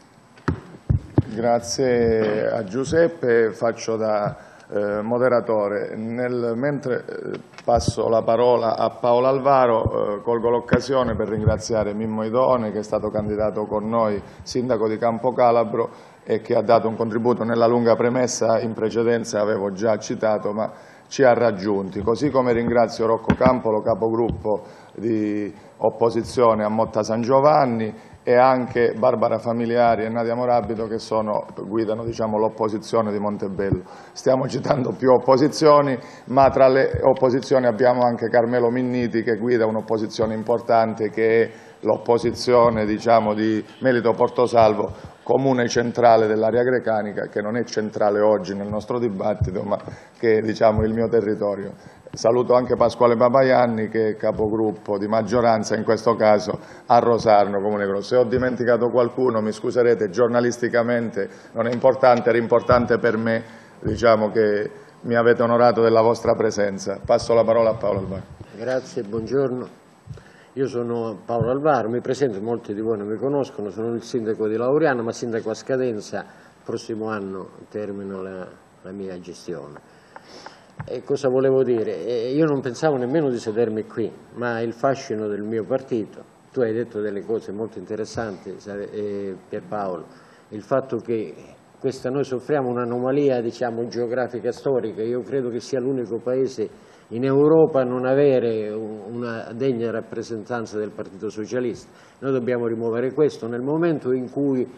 Grazie a Giuseppe, faccio da moderatore. Mentre passo la parola a Paolo Alvaro, colgo l'occasione per ringraziare Mimmo Idone che è stato candidato con noi sindaco di Campocalabro e che ha dato un contributo nella lunga premessa in precedenza, avevo già citato, ma ci ha raggiunti. Così come ringrazio Rocco Campolo, capogruppo di opposizione a Motta San Giovanni, e anche Barbara Familiari e Nadia Morabito che guidano l'opposizione di Montebello. Stiamo citando più opposizioni, ma tra le opposizioni abbiamo anche Carmelo Minniti che guida un'opposizione importante che è l'opposizione di Melito Portosalvo, comune centrale dell'area grecanica, che non è centrale oggi nel nostro dibattito, ma che è il mio territorio. Saluto anche Pasquale Papaianni che è capogruppo di maggioranza, in questo caso a Rosarno, Comune Grosso. Se ho dimenticato qualcuno mi scuserete, giornalisticamente non è importante, era importante per me che mi avete onorato della vostra presenza. Passo la parola a Paolo Alvaro. Grazie, buongiorno. Io sono Paolo Alvaro, mi presento, molti di voi non mi conoscono, sono il sindaco di Lauriano, ma sindaco a scadenza, il prossimo anno termino la mia gestione. E cosa volevo dire? Io non pensavo nemmeno di sedermi qui, ma il fascino del mio partito, tu hai detto delle cose molto interessanti, Pierpaolo, il fatto che noi soffriamo un'anomalia geografica storica, io credo che sia l'unico paese in Europa a non avere una degna rappresentanza del Partito Socialista. Noi dobbiamo rimuovere questo. Nel momento in cui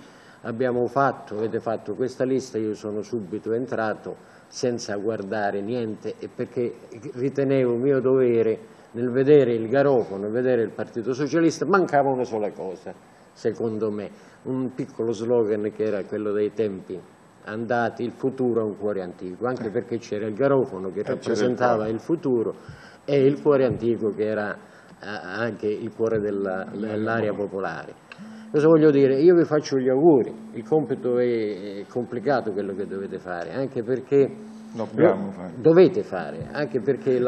avete fatto questa lista, io sono subito entrato senza guardare niente e perché ritenevo mio dovere nel vedere il Garofano e vedere il Partito Socialista mancava una sola cosa, secondo me, un piccolo slogan che era quello dei tempi andati, il futuro ha un cuore antico, anche perché c'era il Garofano che rappresentava il futuro e il cuore antico che era anche il cuore dell'area popolare. Cosa voglio dire? Io vi faccio gli auguri, il compito è complicato quello che dovete fare, anche perché dovete fare, anche perché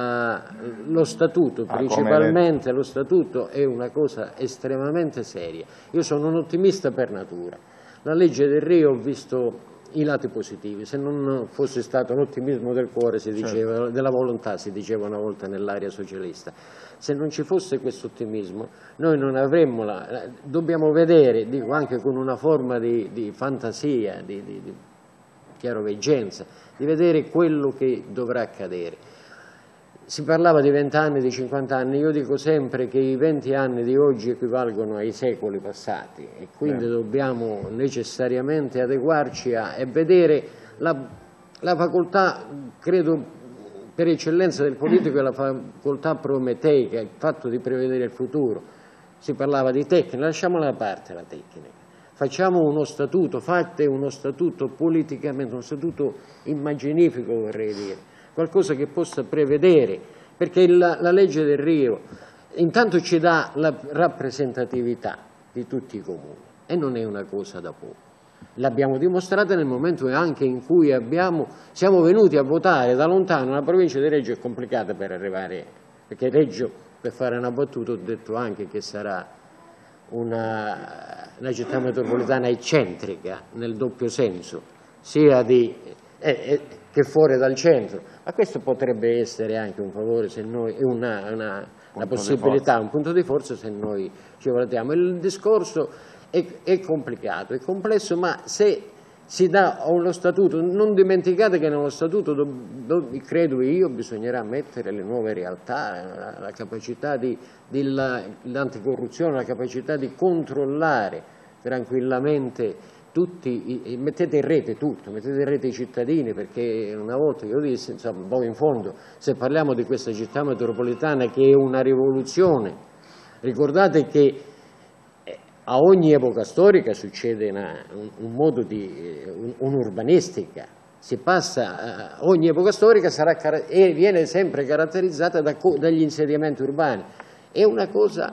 lo statuto, principalmente lo statuto, è una cosa estremamente seria. Io sono un ottimista per natura. La legge del Rio ho visto i lati positivi, se non fosse stato l'ottimismo del cuore, si diceva, della volontà, si diceva una volta nell'area socialista. Se non ci fosse questo ottimismo, noi non avremmo dobbiamo vedere, dico anche con una forma di fantasia, di chiaroveggenza, di vedere quello che dovrà accadere. Si parlava di 20 anni, di 50 anni, io dico sempre che i 20 anni di oggi equivalgono ai secoli passati e quindi dobbiamo necessariamente adeguarci e vedere la facoltà, credo, per eccellenza del politico è la facoltà prometeica, il fatto di prevedere il futuro. Si parlava di tecnica, lasciamola da parte la tecnica. Facciamo uno statuto, fate uno statuto politicamente, uno statuto immaginifico vorrei dire, qualcosa che possa prevedere, perché la legge del Rio intanto ci dà la rappresentatività di tutti i comuni e non è una cosa da poco. L'abbiamo dimostrata nel momento anche in cui siamo venuti a votare da lontano. La provincia di Reggio è complicata per arrivare, perché Reggio, per fare una battuta, ho detto anche che sarà una città metropolitana eccentrica nel doppio senso, sia che fuori dal centro, ma questo potrebbe essere anche un favore se noi, una possibilità, un punto di forza se noi ci valutiamo. Il discorso è complicato, è complesso, ma se si dà uno statuto, non dimenticate che nello statuto, credo io, bisognerà mettere le nuove realtà, la capacità l'anticorruzione, la capacità di controllare tranquillamente tutti, mettete in rete tutto, mettete in rete i cittadini, perché una volta io dissi, insomma, poi in fondo, se parliamo di questa città metropolitana che è una rivoluzione, ricordate che a ogni epoca storica succede un'urbanistica, si passa, ogni epoca storica viene sempre caratterizzata dagli insediamenti urbani. È una cosa,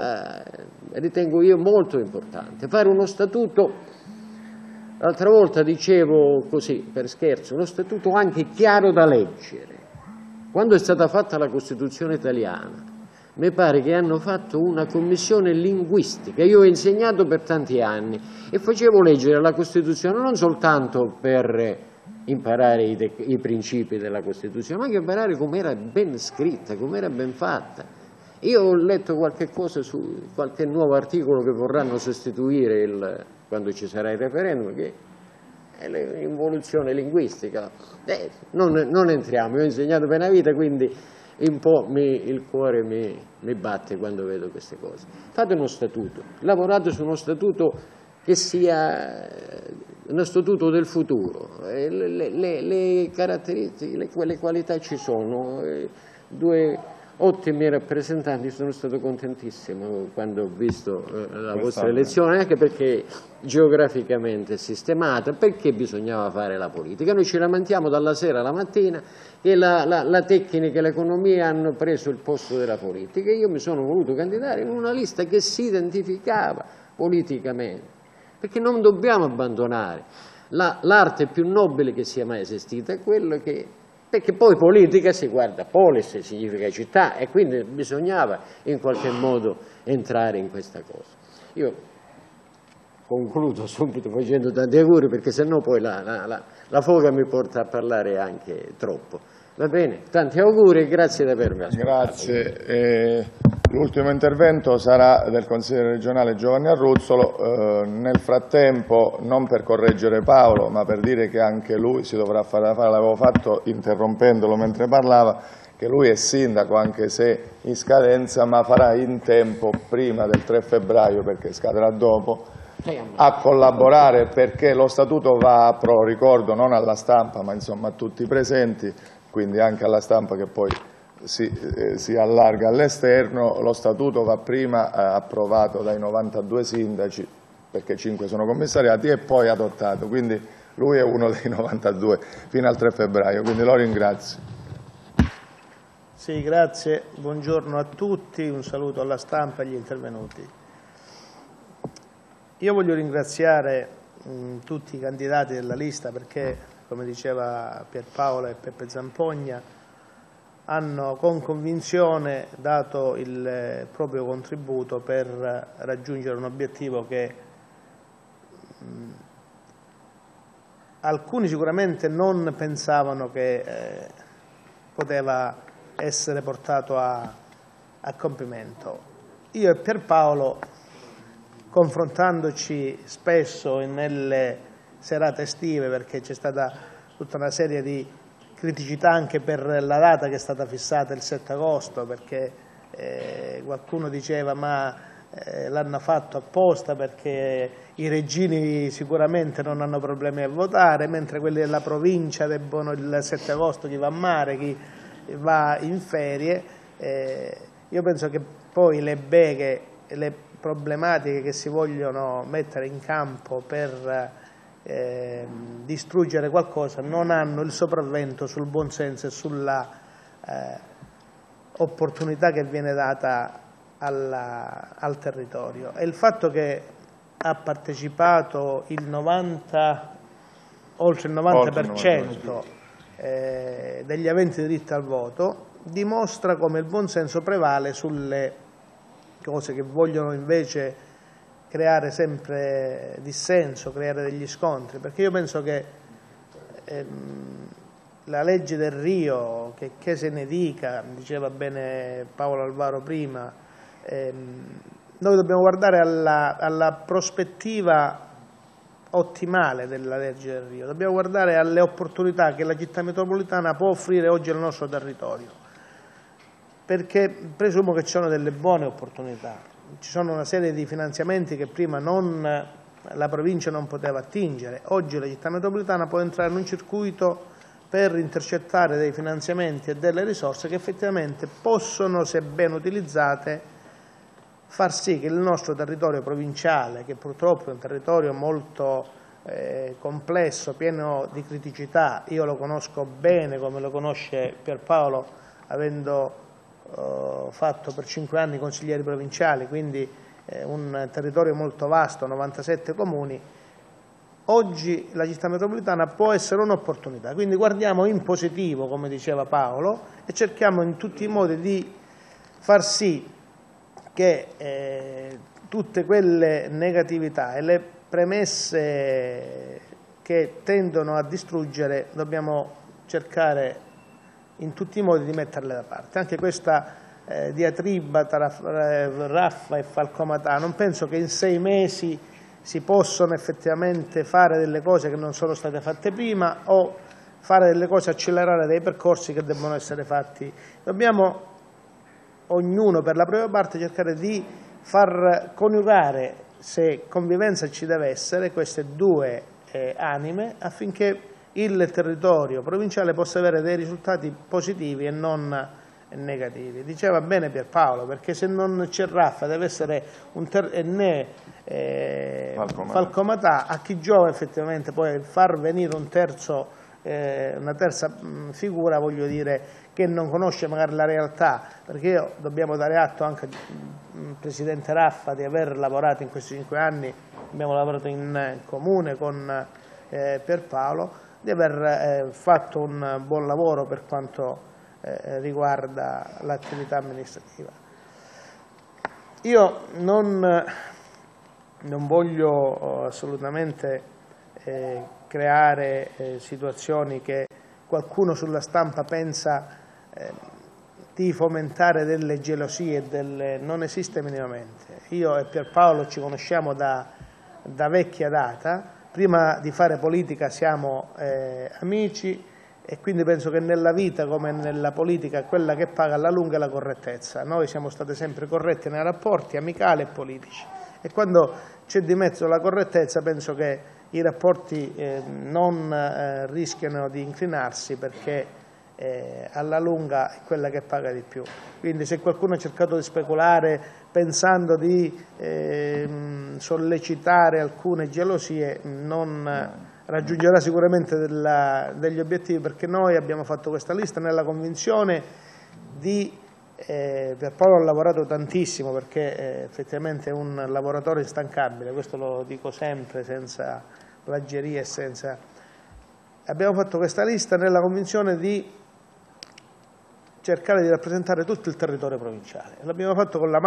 ritengo io, molto importante. Fare uno statuto, l'altra volta dicevo così, per scherzo, uno statuto anche chiaro da leggere. Quando è stata fatta la Costituzione italiana, mi pare che hanno fatto una commissione linguistica. Io ho insegnato per tanti anni e facevo leggere la Costituzione non soltanto per imparare i principi della Costituzione, ma anche imparare come era ben scritta, come era ben fatta. Io ho letto qualche cosa su qualche nuovo articolo che vorranno sostituire quando ci sarà il referendum, che è l'involuzione linguistica. Non entriamo, io ho insegnato per una vita, quindi un po' il cuore mi batte quando vedo queste cose. Fate uno statuto, lavorate su uno statuto che sia uno statuto del futuro, le caratteristiche, quelle qualità ci sono. Due ottimi rappresentanti, sono stato contentissimo quando ho visto la vostra elezione, anche perché geograficamente è sistemata, perché bisognava fare la politica. Noi ci lamentiamo dalla sera alla mattina che la tecnica e l'economia hanno preso il posto della politica. Io mi sono voluto candidare in una lista che si identificava politicamente, perché non dobbiamo abbandonare l'arte più nobile che sia mai esistita, è quello che... Perché poi politica si guarda, polis significa città, e quindi bisognava in qualche modo entrare in questa cosa. Io concludo subito facendo tanti auguri, perché sennò poi la foga mi porta a parlare anche troppo. Va bene? Tanti auguri e grazie di avermi ascoltato. Grazie. L'ultimo intervento sarà del consigliere regionale Giovanni Arruzzolo. Nel frattempo, non per correggere Paolo, ma per dire che anche lui si dovrà fare da fare, l'avevo fatto interrompendolo mentre parlava, che lui è sindaco anche se in scadenza, ma farà in tempo prima del 3 febbraio, perché scadrà dopo, a collaborare, perché lo statuto va, ricordo, non alla stampa, ma insomma a tutti i presenti, quindi anche alla stampa che poi si allarga all'esterno. Lo statuto va prima approvato dai 92 sindaci, perché 5 sono commissariati, e poi adottato, quindi lui è uno dei 92 fino al 3 febbraio, quindi lo ringrazio. Sì, grazie, buongiorno a tutti, un saluto alla stampa e agli intervenuti. Io voglio ringraziare tutti i candidati della lista perché, come diceva Pierpaolo e Peppe Zampogna, hanno con convinzione dato il proprio contributo per raggiungere un obiettivo che alcuni sicuramente non pensavano che poteva essere portato a compimento. Io e Pierpaolo, confrontandoci spesso nelle serate estive, perché c'è stata tutta una serie di criticità anche per la data che è stata fissata il 7 agosto, perché qualcuno diceva ma l'hanno fatto apposta perché i reggini sicuramente non hanno problemi a votare, mentre quelli della provincia debbono il 7 agosto chi va a mare, chi va in ferie. Io penso che poi le beghe, le problematiche che si vogliono mettere in campo per distruggere qualcosa non hanno il sopravvento sul buonsenso e sulla opportunità che viene data al territorio. E il fatto che ha partecipato oltre il 90% degli aventi diritto al voto dimostra come il buonsenso prevale sulle cose che vogliono invece creare sempre dissenso, creare degli scontri, perché io penso che la legge del Rio, che se ne dica, diceva bene Paolo Alvaro prima, noi dobbiamo guardare alla prospettiva ottimale della legge del Rio, dobbiamo guardare alle opportunità che la città metropolitana può offrire oggi al nostro territorio, perché presumo che ci sono delle buone opportunità. Ci sono una serie di finanziamenti che prima la provincia non poteva attingere. Oggi la città metropolitana può entrare in un circuito per intercettare dei finanziamenti e delle risorse che effettivamente possono, se ben utilizzate, far sì che il nostro territorio provinciale, che purtroppo è un territorio molto complesso, pieno di criticità, io lo conosco bene come lo conosce Pierpaolo, avendo fatto per 5 anni consiglieri provinciali, quindi un territorio molto vasto, 97 comuni. Oggi la città metropolitana può essere un'opportunità, quindi guardiamo in positivo, come diceva Paolo, e cerchiamo in tutti i modi di far sì che tutte quelle negatività e le premesse che tendono a distruggere dobbiamo cercare in tutti i modi di metterle da parte. Anche questa diatriba tra Raffa e Falcomatà, non penso che in 6 mesi si possono effettivamente fare delle cose che non sono state fatte prima o fare delle cose, accelerare dei percorsi che debbono essere fatti. Dobbiamo, ognuno per la propria parte, cercare di far coniugare, se convivenza ci deve essere, queste due anime affinché il territorio provinciale possa avere dei risultati positivi e non negativi. Diceva bene Pierpaolo, perché se non c'è Raffa deve essere né Falcomatà, a chi giova effettivamente poi far venire una terza figura, voglio dire, che non conosce magari la realtà, perché dobbiamo dare atto anche al Presidente Raffa di aver lavorato in questi 5 anni, abbiamo lavorato in comune con Pierpaolo, di aver fatto un buon lavoro per quanto riguarda l'attività amministrativa. Io non voglio assolutamente creare situazioni che qualcuno sulla stampa pensa di fomentare delle gelosie, non esiste minimamente. Io e Pierpaolo ci conosciamo da vecchia data. Prima di fare politica siamo amici e quindi penso che nella vita come nella politica quella che paga alla lunga è la correttezza. Noi siamo stati sempre corretti nei rapporti amicali e politici e quando c'è di mezzo la correttezza penso che i rapporti non rischiano di inclinarsi, perché alla lunga è quella che paga di più. Quindi se qualcuno ha cercato di speculare pensando di sollecitare alcune gelosie non raggiungerà sicuramente degli obiettivi, perché noi abbiamo fatto questa lista nella convinzione di Pierpaolo ha lavorato tantissimo perché effettivamente è un lavoratore instancabile, questo lo dico sempre senza plagieria e senza... Abbiamo fatto questa lista nella convinzione di cercare di rappresentare tutto il territorio provinciale. L'abbiamo fatto con il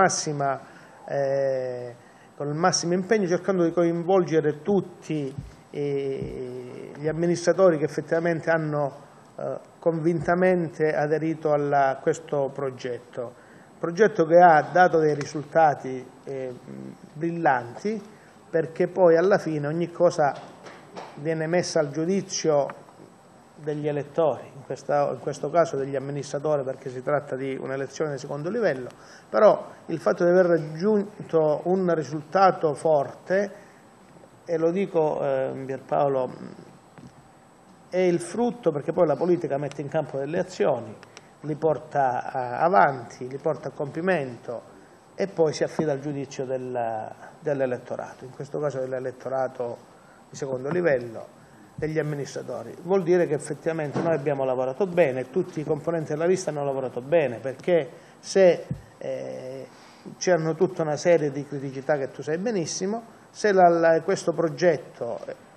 massimo impegno, cercando di coinvolgere tutti gli amministratori che effettivamente hanno convintamente aderito a questo progetto che ha dato dei risultati brillanti, perché poi alla fine ogni cosa viene messa al giudizio degli elettori, in questo caso degli amministratori, perché si tratta di un'elezione di secondo livello, però il fatto di aver raggiunto un risultato forte, e lo dico Pierpaolo, è il frutto, perché poi la politica mette in campo delle azioni, li porta avanti, li porta a compimento e poi si affida al giudizio dell'elettorato, in questo caso dell'elettorato di secondo livello, degli amministratori. Vuol dire che effettivamente noi abbiamo lavorato bene, tutti i componenti della lista hanno lavorato bene, perché se c'erano tutta una serie di criticità che tu sai benissimo, se questo progetto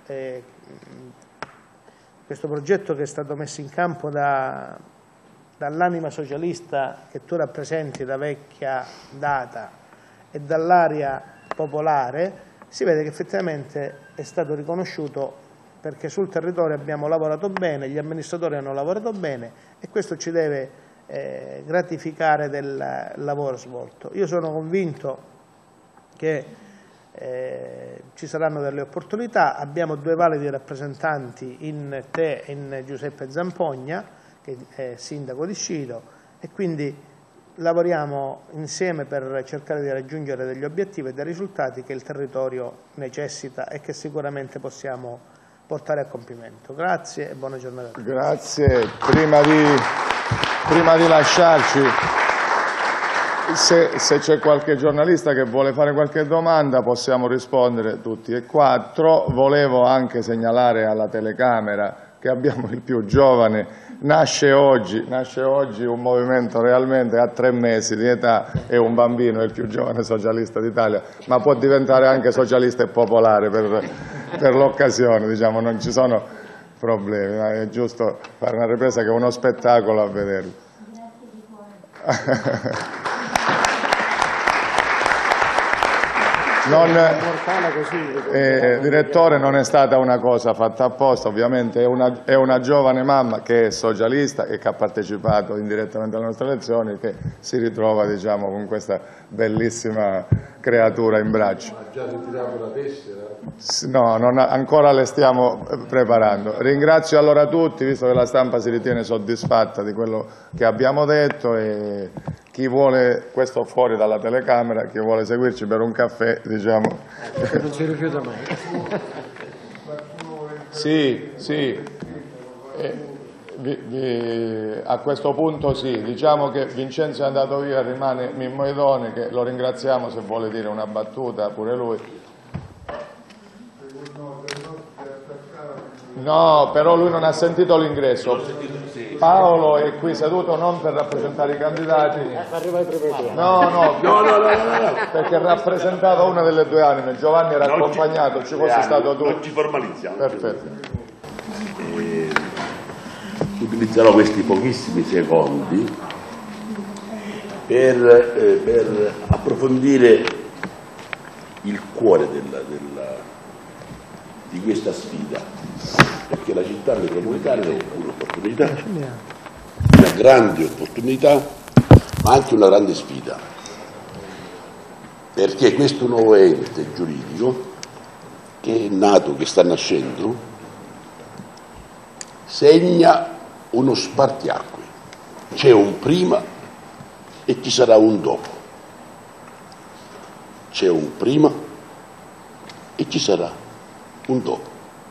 che è stato messo in campo dall'anima socialista che tu rappresenti da vecchia data e dall'area popolare, si vede che effettivamente è stato riconosciuto, perché sul territorio abbiamo lavorato bene, gli amministratori hanno lavorato bene e questo ci deve gratificare del lavoro svolto. Io sono convinto che ci saranno delle opportunità, abbiamo due validi rappresentanti in te e in Giuseppe Zampogna, che è sindaco di Scito, e quindi lavoriamo insieme per cercare di raggiungere degli obiettivi e dei risultati che il territorio necessita e che sicuramente possiamo portare a compimento. Grazie e buona giornata. Grazie. Prima di lasciarci, se c'è qualche giornalista che vuole fare qualche domanda possiamo rispondere tutti e quattro. Volevo anche segnalare alla telecamera che abbiamo il più giovane, nasce oggi un movimento realmente a 3 mesi di età, è un bambino, è il più giovane socialista d'Italia, ma può diventare anche socialista e popolare per l'occasione, diciamo, non ci sono problemi, ma è giusto fare una ripresa che è uno spettacolo a vederlo. Direttore, non è stata una cosa fatta apposta, ovviamente è una giovane mamma che è socialista e che ha partecipato indirettamente alle nostre elezioni, che si ritrova, diciamo, con questa bellissima creatura in braccio. Ha già ritirato la tessera? No, ancora le stiamo preparando. Ringrazio allora tutti, visto che la stampa si ritiene soddisfatta di quello che abbiamo detto, e chi vuole, questo fuori dalla telecamera, chi vuole seguirci per un caffè, diciamo. Non si rifiuta mai. Sì. A questo punto sì, diciamo che Vincenzo è andato via, rimane Mimmo Idone, che lo ringraziamo, se vuole dire una battuta pure lui. No, però lui non ha sentito l'ingresso. Paolo è qui seduto non per rappresentare i candidati. No, perché rappresentava una delle due anime. Giovanni era accompagnato, ci fosse stato tu. Non ci formalizziamo. Perfetto. Utilizzerò questi pochissimi secondi per approfondire il cuore di questa sfida, perché la città metropolitana è un'opportunità, una grande opportunità, ma anche una grande sfida, perché questo nuovo ente giuridico che è nato, che sta nascendo, segna uno spartiacque. C'è un prima e ci sarà un dopo. C'è un prima e ci sarà un dopo.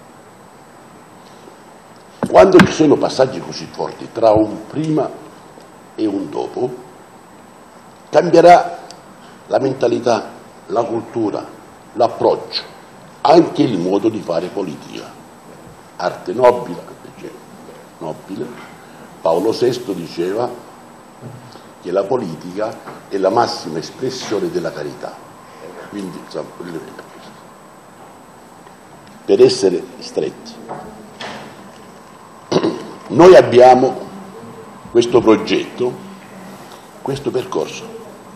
Quando ci sono passaggi così forti tra un prima e un dopo, cambierà la mentalità, la cultura, l'approccio, anche il modo di fare politica. Arte nobile. Paolo VI diceva che la politica è la massima espressione della carità. Quindi, insomma, per essere stretti, noi abbiamo questo progetto, questo percorso,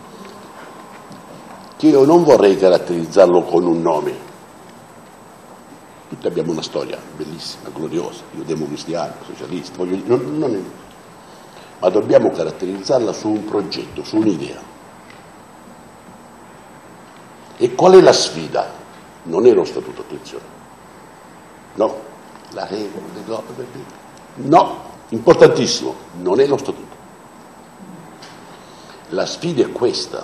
che io non vorrei caratterizzarlo con un nome. Tutti abbiamo una storia bellissima, gloriosa, io democristiano, socialista, ma dobbiamo caratterizzarla su un progetto, su un'idea. E qual è la sfida? Non è lo statuto, attenzione. No, la regola, no, importantissimo, non è lo statuto. La sfida è questa: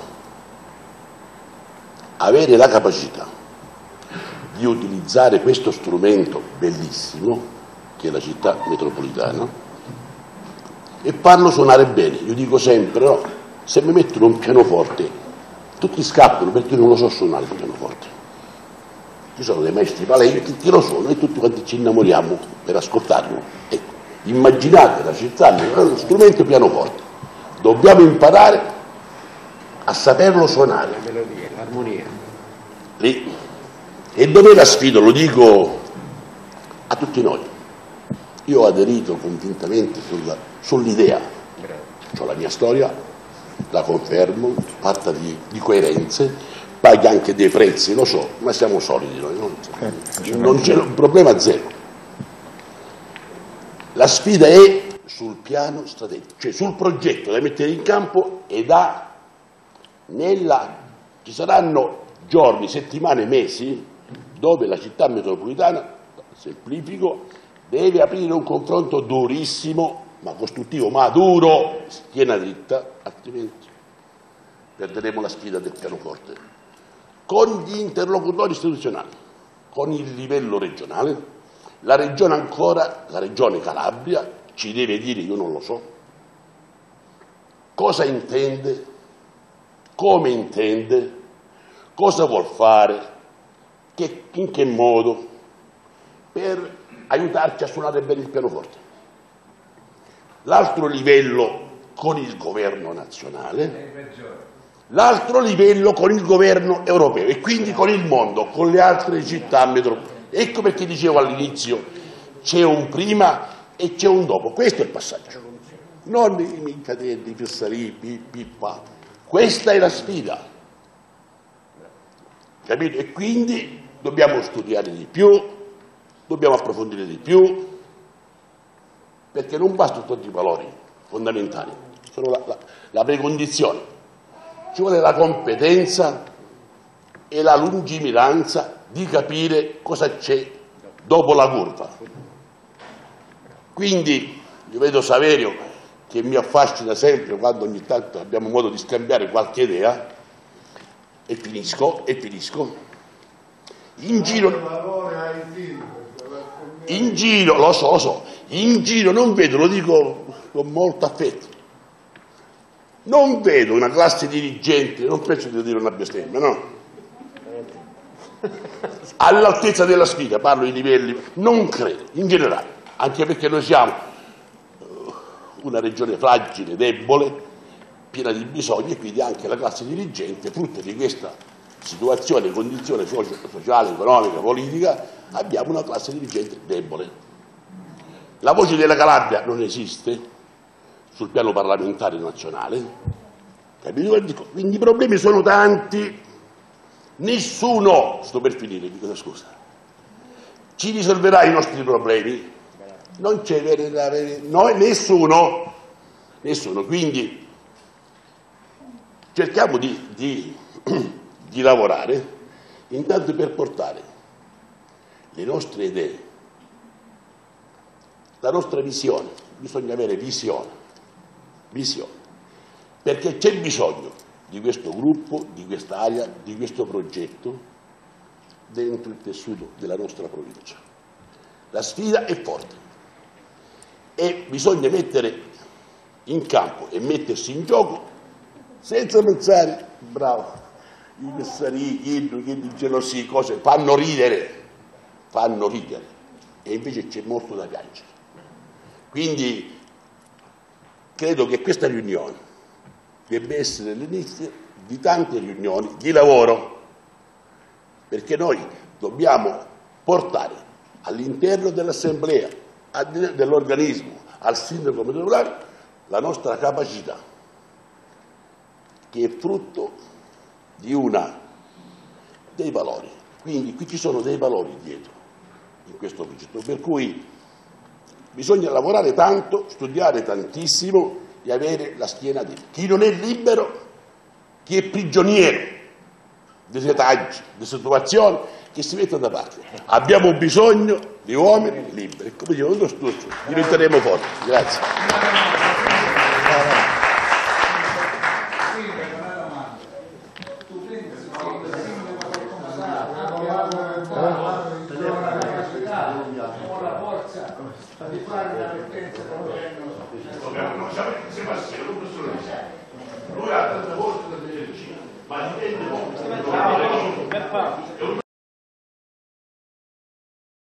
avere la capacità di utilizzare questo strumento bellissimo che è la città metropolitana e farlo suonare bene. Io dico sempre, no, se mi mettono un pianoforte tutti scappano perché io non lo so suonare il pianoforte. Ci sono dei maestri valenti che lo suonano e tutti quanti ci innamoriamo per ascoltarlo. Ecco, immaginate la città lo strumento pianoforte, dobbiamo imparare a saperlo suonare. La melodia, l'armonia. Lì. E dov'è la sfida? Lo dico a tutti noi. Io ho aderito convintamente sull'idea, ho la mia storia, la confermo, fatta di coerenze, paga anche dei prezzi, lo so, ma siamo solidi noi, non c'è un problema zero. La sfida è sul piano strategico, cioè sul progetto da mettere in campo e ci saranno giorni, settimane, mesi dove la città metropolitana, semplifico, deve aprire un confronto durissimo, ma costruttivo, ma duro, schiena dritta, altrimenti perderemo la sfida del pianoforte. Con gli interlocutori istituzionali, con il livello regionale, la regione Calabria ci deve dire, io non lo so, cosa intende, come intende, cosa vuol fare, in che modo, per aiutarci a suonare bene il pianoforte. L'altro livello con il governo nazionale, l'altro livello con il governo europeo e quindi con il mondo, con le altre città metropolitane. Ecco perché dicevo all'inizio, c'è un prima e c'è un dopo, questo è il passaggio. Non i cadelli, i Fessari, questa è la sfida. Capito? E quindi dobbiamo studiare di più, dobbiamo approfondire di più, perché non bastano tutti i valori fondamentali, sono la precondizione. Ci vuole la competenza e la lungimiranza di capire cosa c'è dopo la curva. Quindi io vedo Saverio che mi affascina sempre quando ogni tanto abbiamo modo di scambiare qualche idea, e finisco. In giro, lo so, in giro non vedo, lo dico con molto affetto, non vedo una classe dirigente, non penso di dire una bestemmia, no? All'altezza della sfida, parlo di livelli, non credo, in generale, anche perché noi siamo una regione fragile, debole, piena di bisogni e quindi anche la classe dirigente, frutto di questa situazione, condizione sociale, economica, politica, abbiamo una classe dirigente debole. La voce della Calabria non esiste sul piano parlamentare nazionale, capito? Quindi i problemi sono tanti, nessuno, sto per finire, scusa, ci risolverà i nostri problemi, non c'è nessuno, quindi cerchiamo di lavorare intanto per portare le nostre idee, la nostra visione. Bisogna avere visione, perché c'è bisogno di questo gruppo, di quest'area, di questo progetto dentro il tessuto della nostra provincia. La sfida è forte e bisogna mettere in campo e mettersi in gioco senza pensare, bravo, i Messari, che dicono sì, cose, fanno ridere, e invece c'è molto da piangere. Quindi credo che questa riunione debba essere l'inizio di tante riunioni di lavoro, perché noi dobbiamo portare all'interno dell'assemblea, dell'organismo, al sindaco metropolitano, la nostra capacità, che è frutto di dei valori. Quindi qui ci sono dei valori dietro, in questo progetto, per cui bisogna lavorare tanto, studiare tantissimo e avere la schiena dritta. Chi non è libero, chi è prigioniero di setaggi, di situazioni, che si metta da parte. Abbiamo bisogno di uomini liberi. Come dicevo, lo studio, diventeremo forti. Grazie. Lui ha tante volte da energia, ma dipende molto.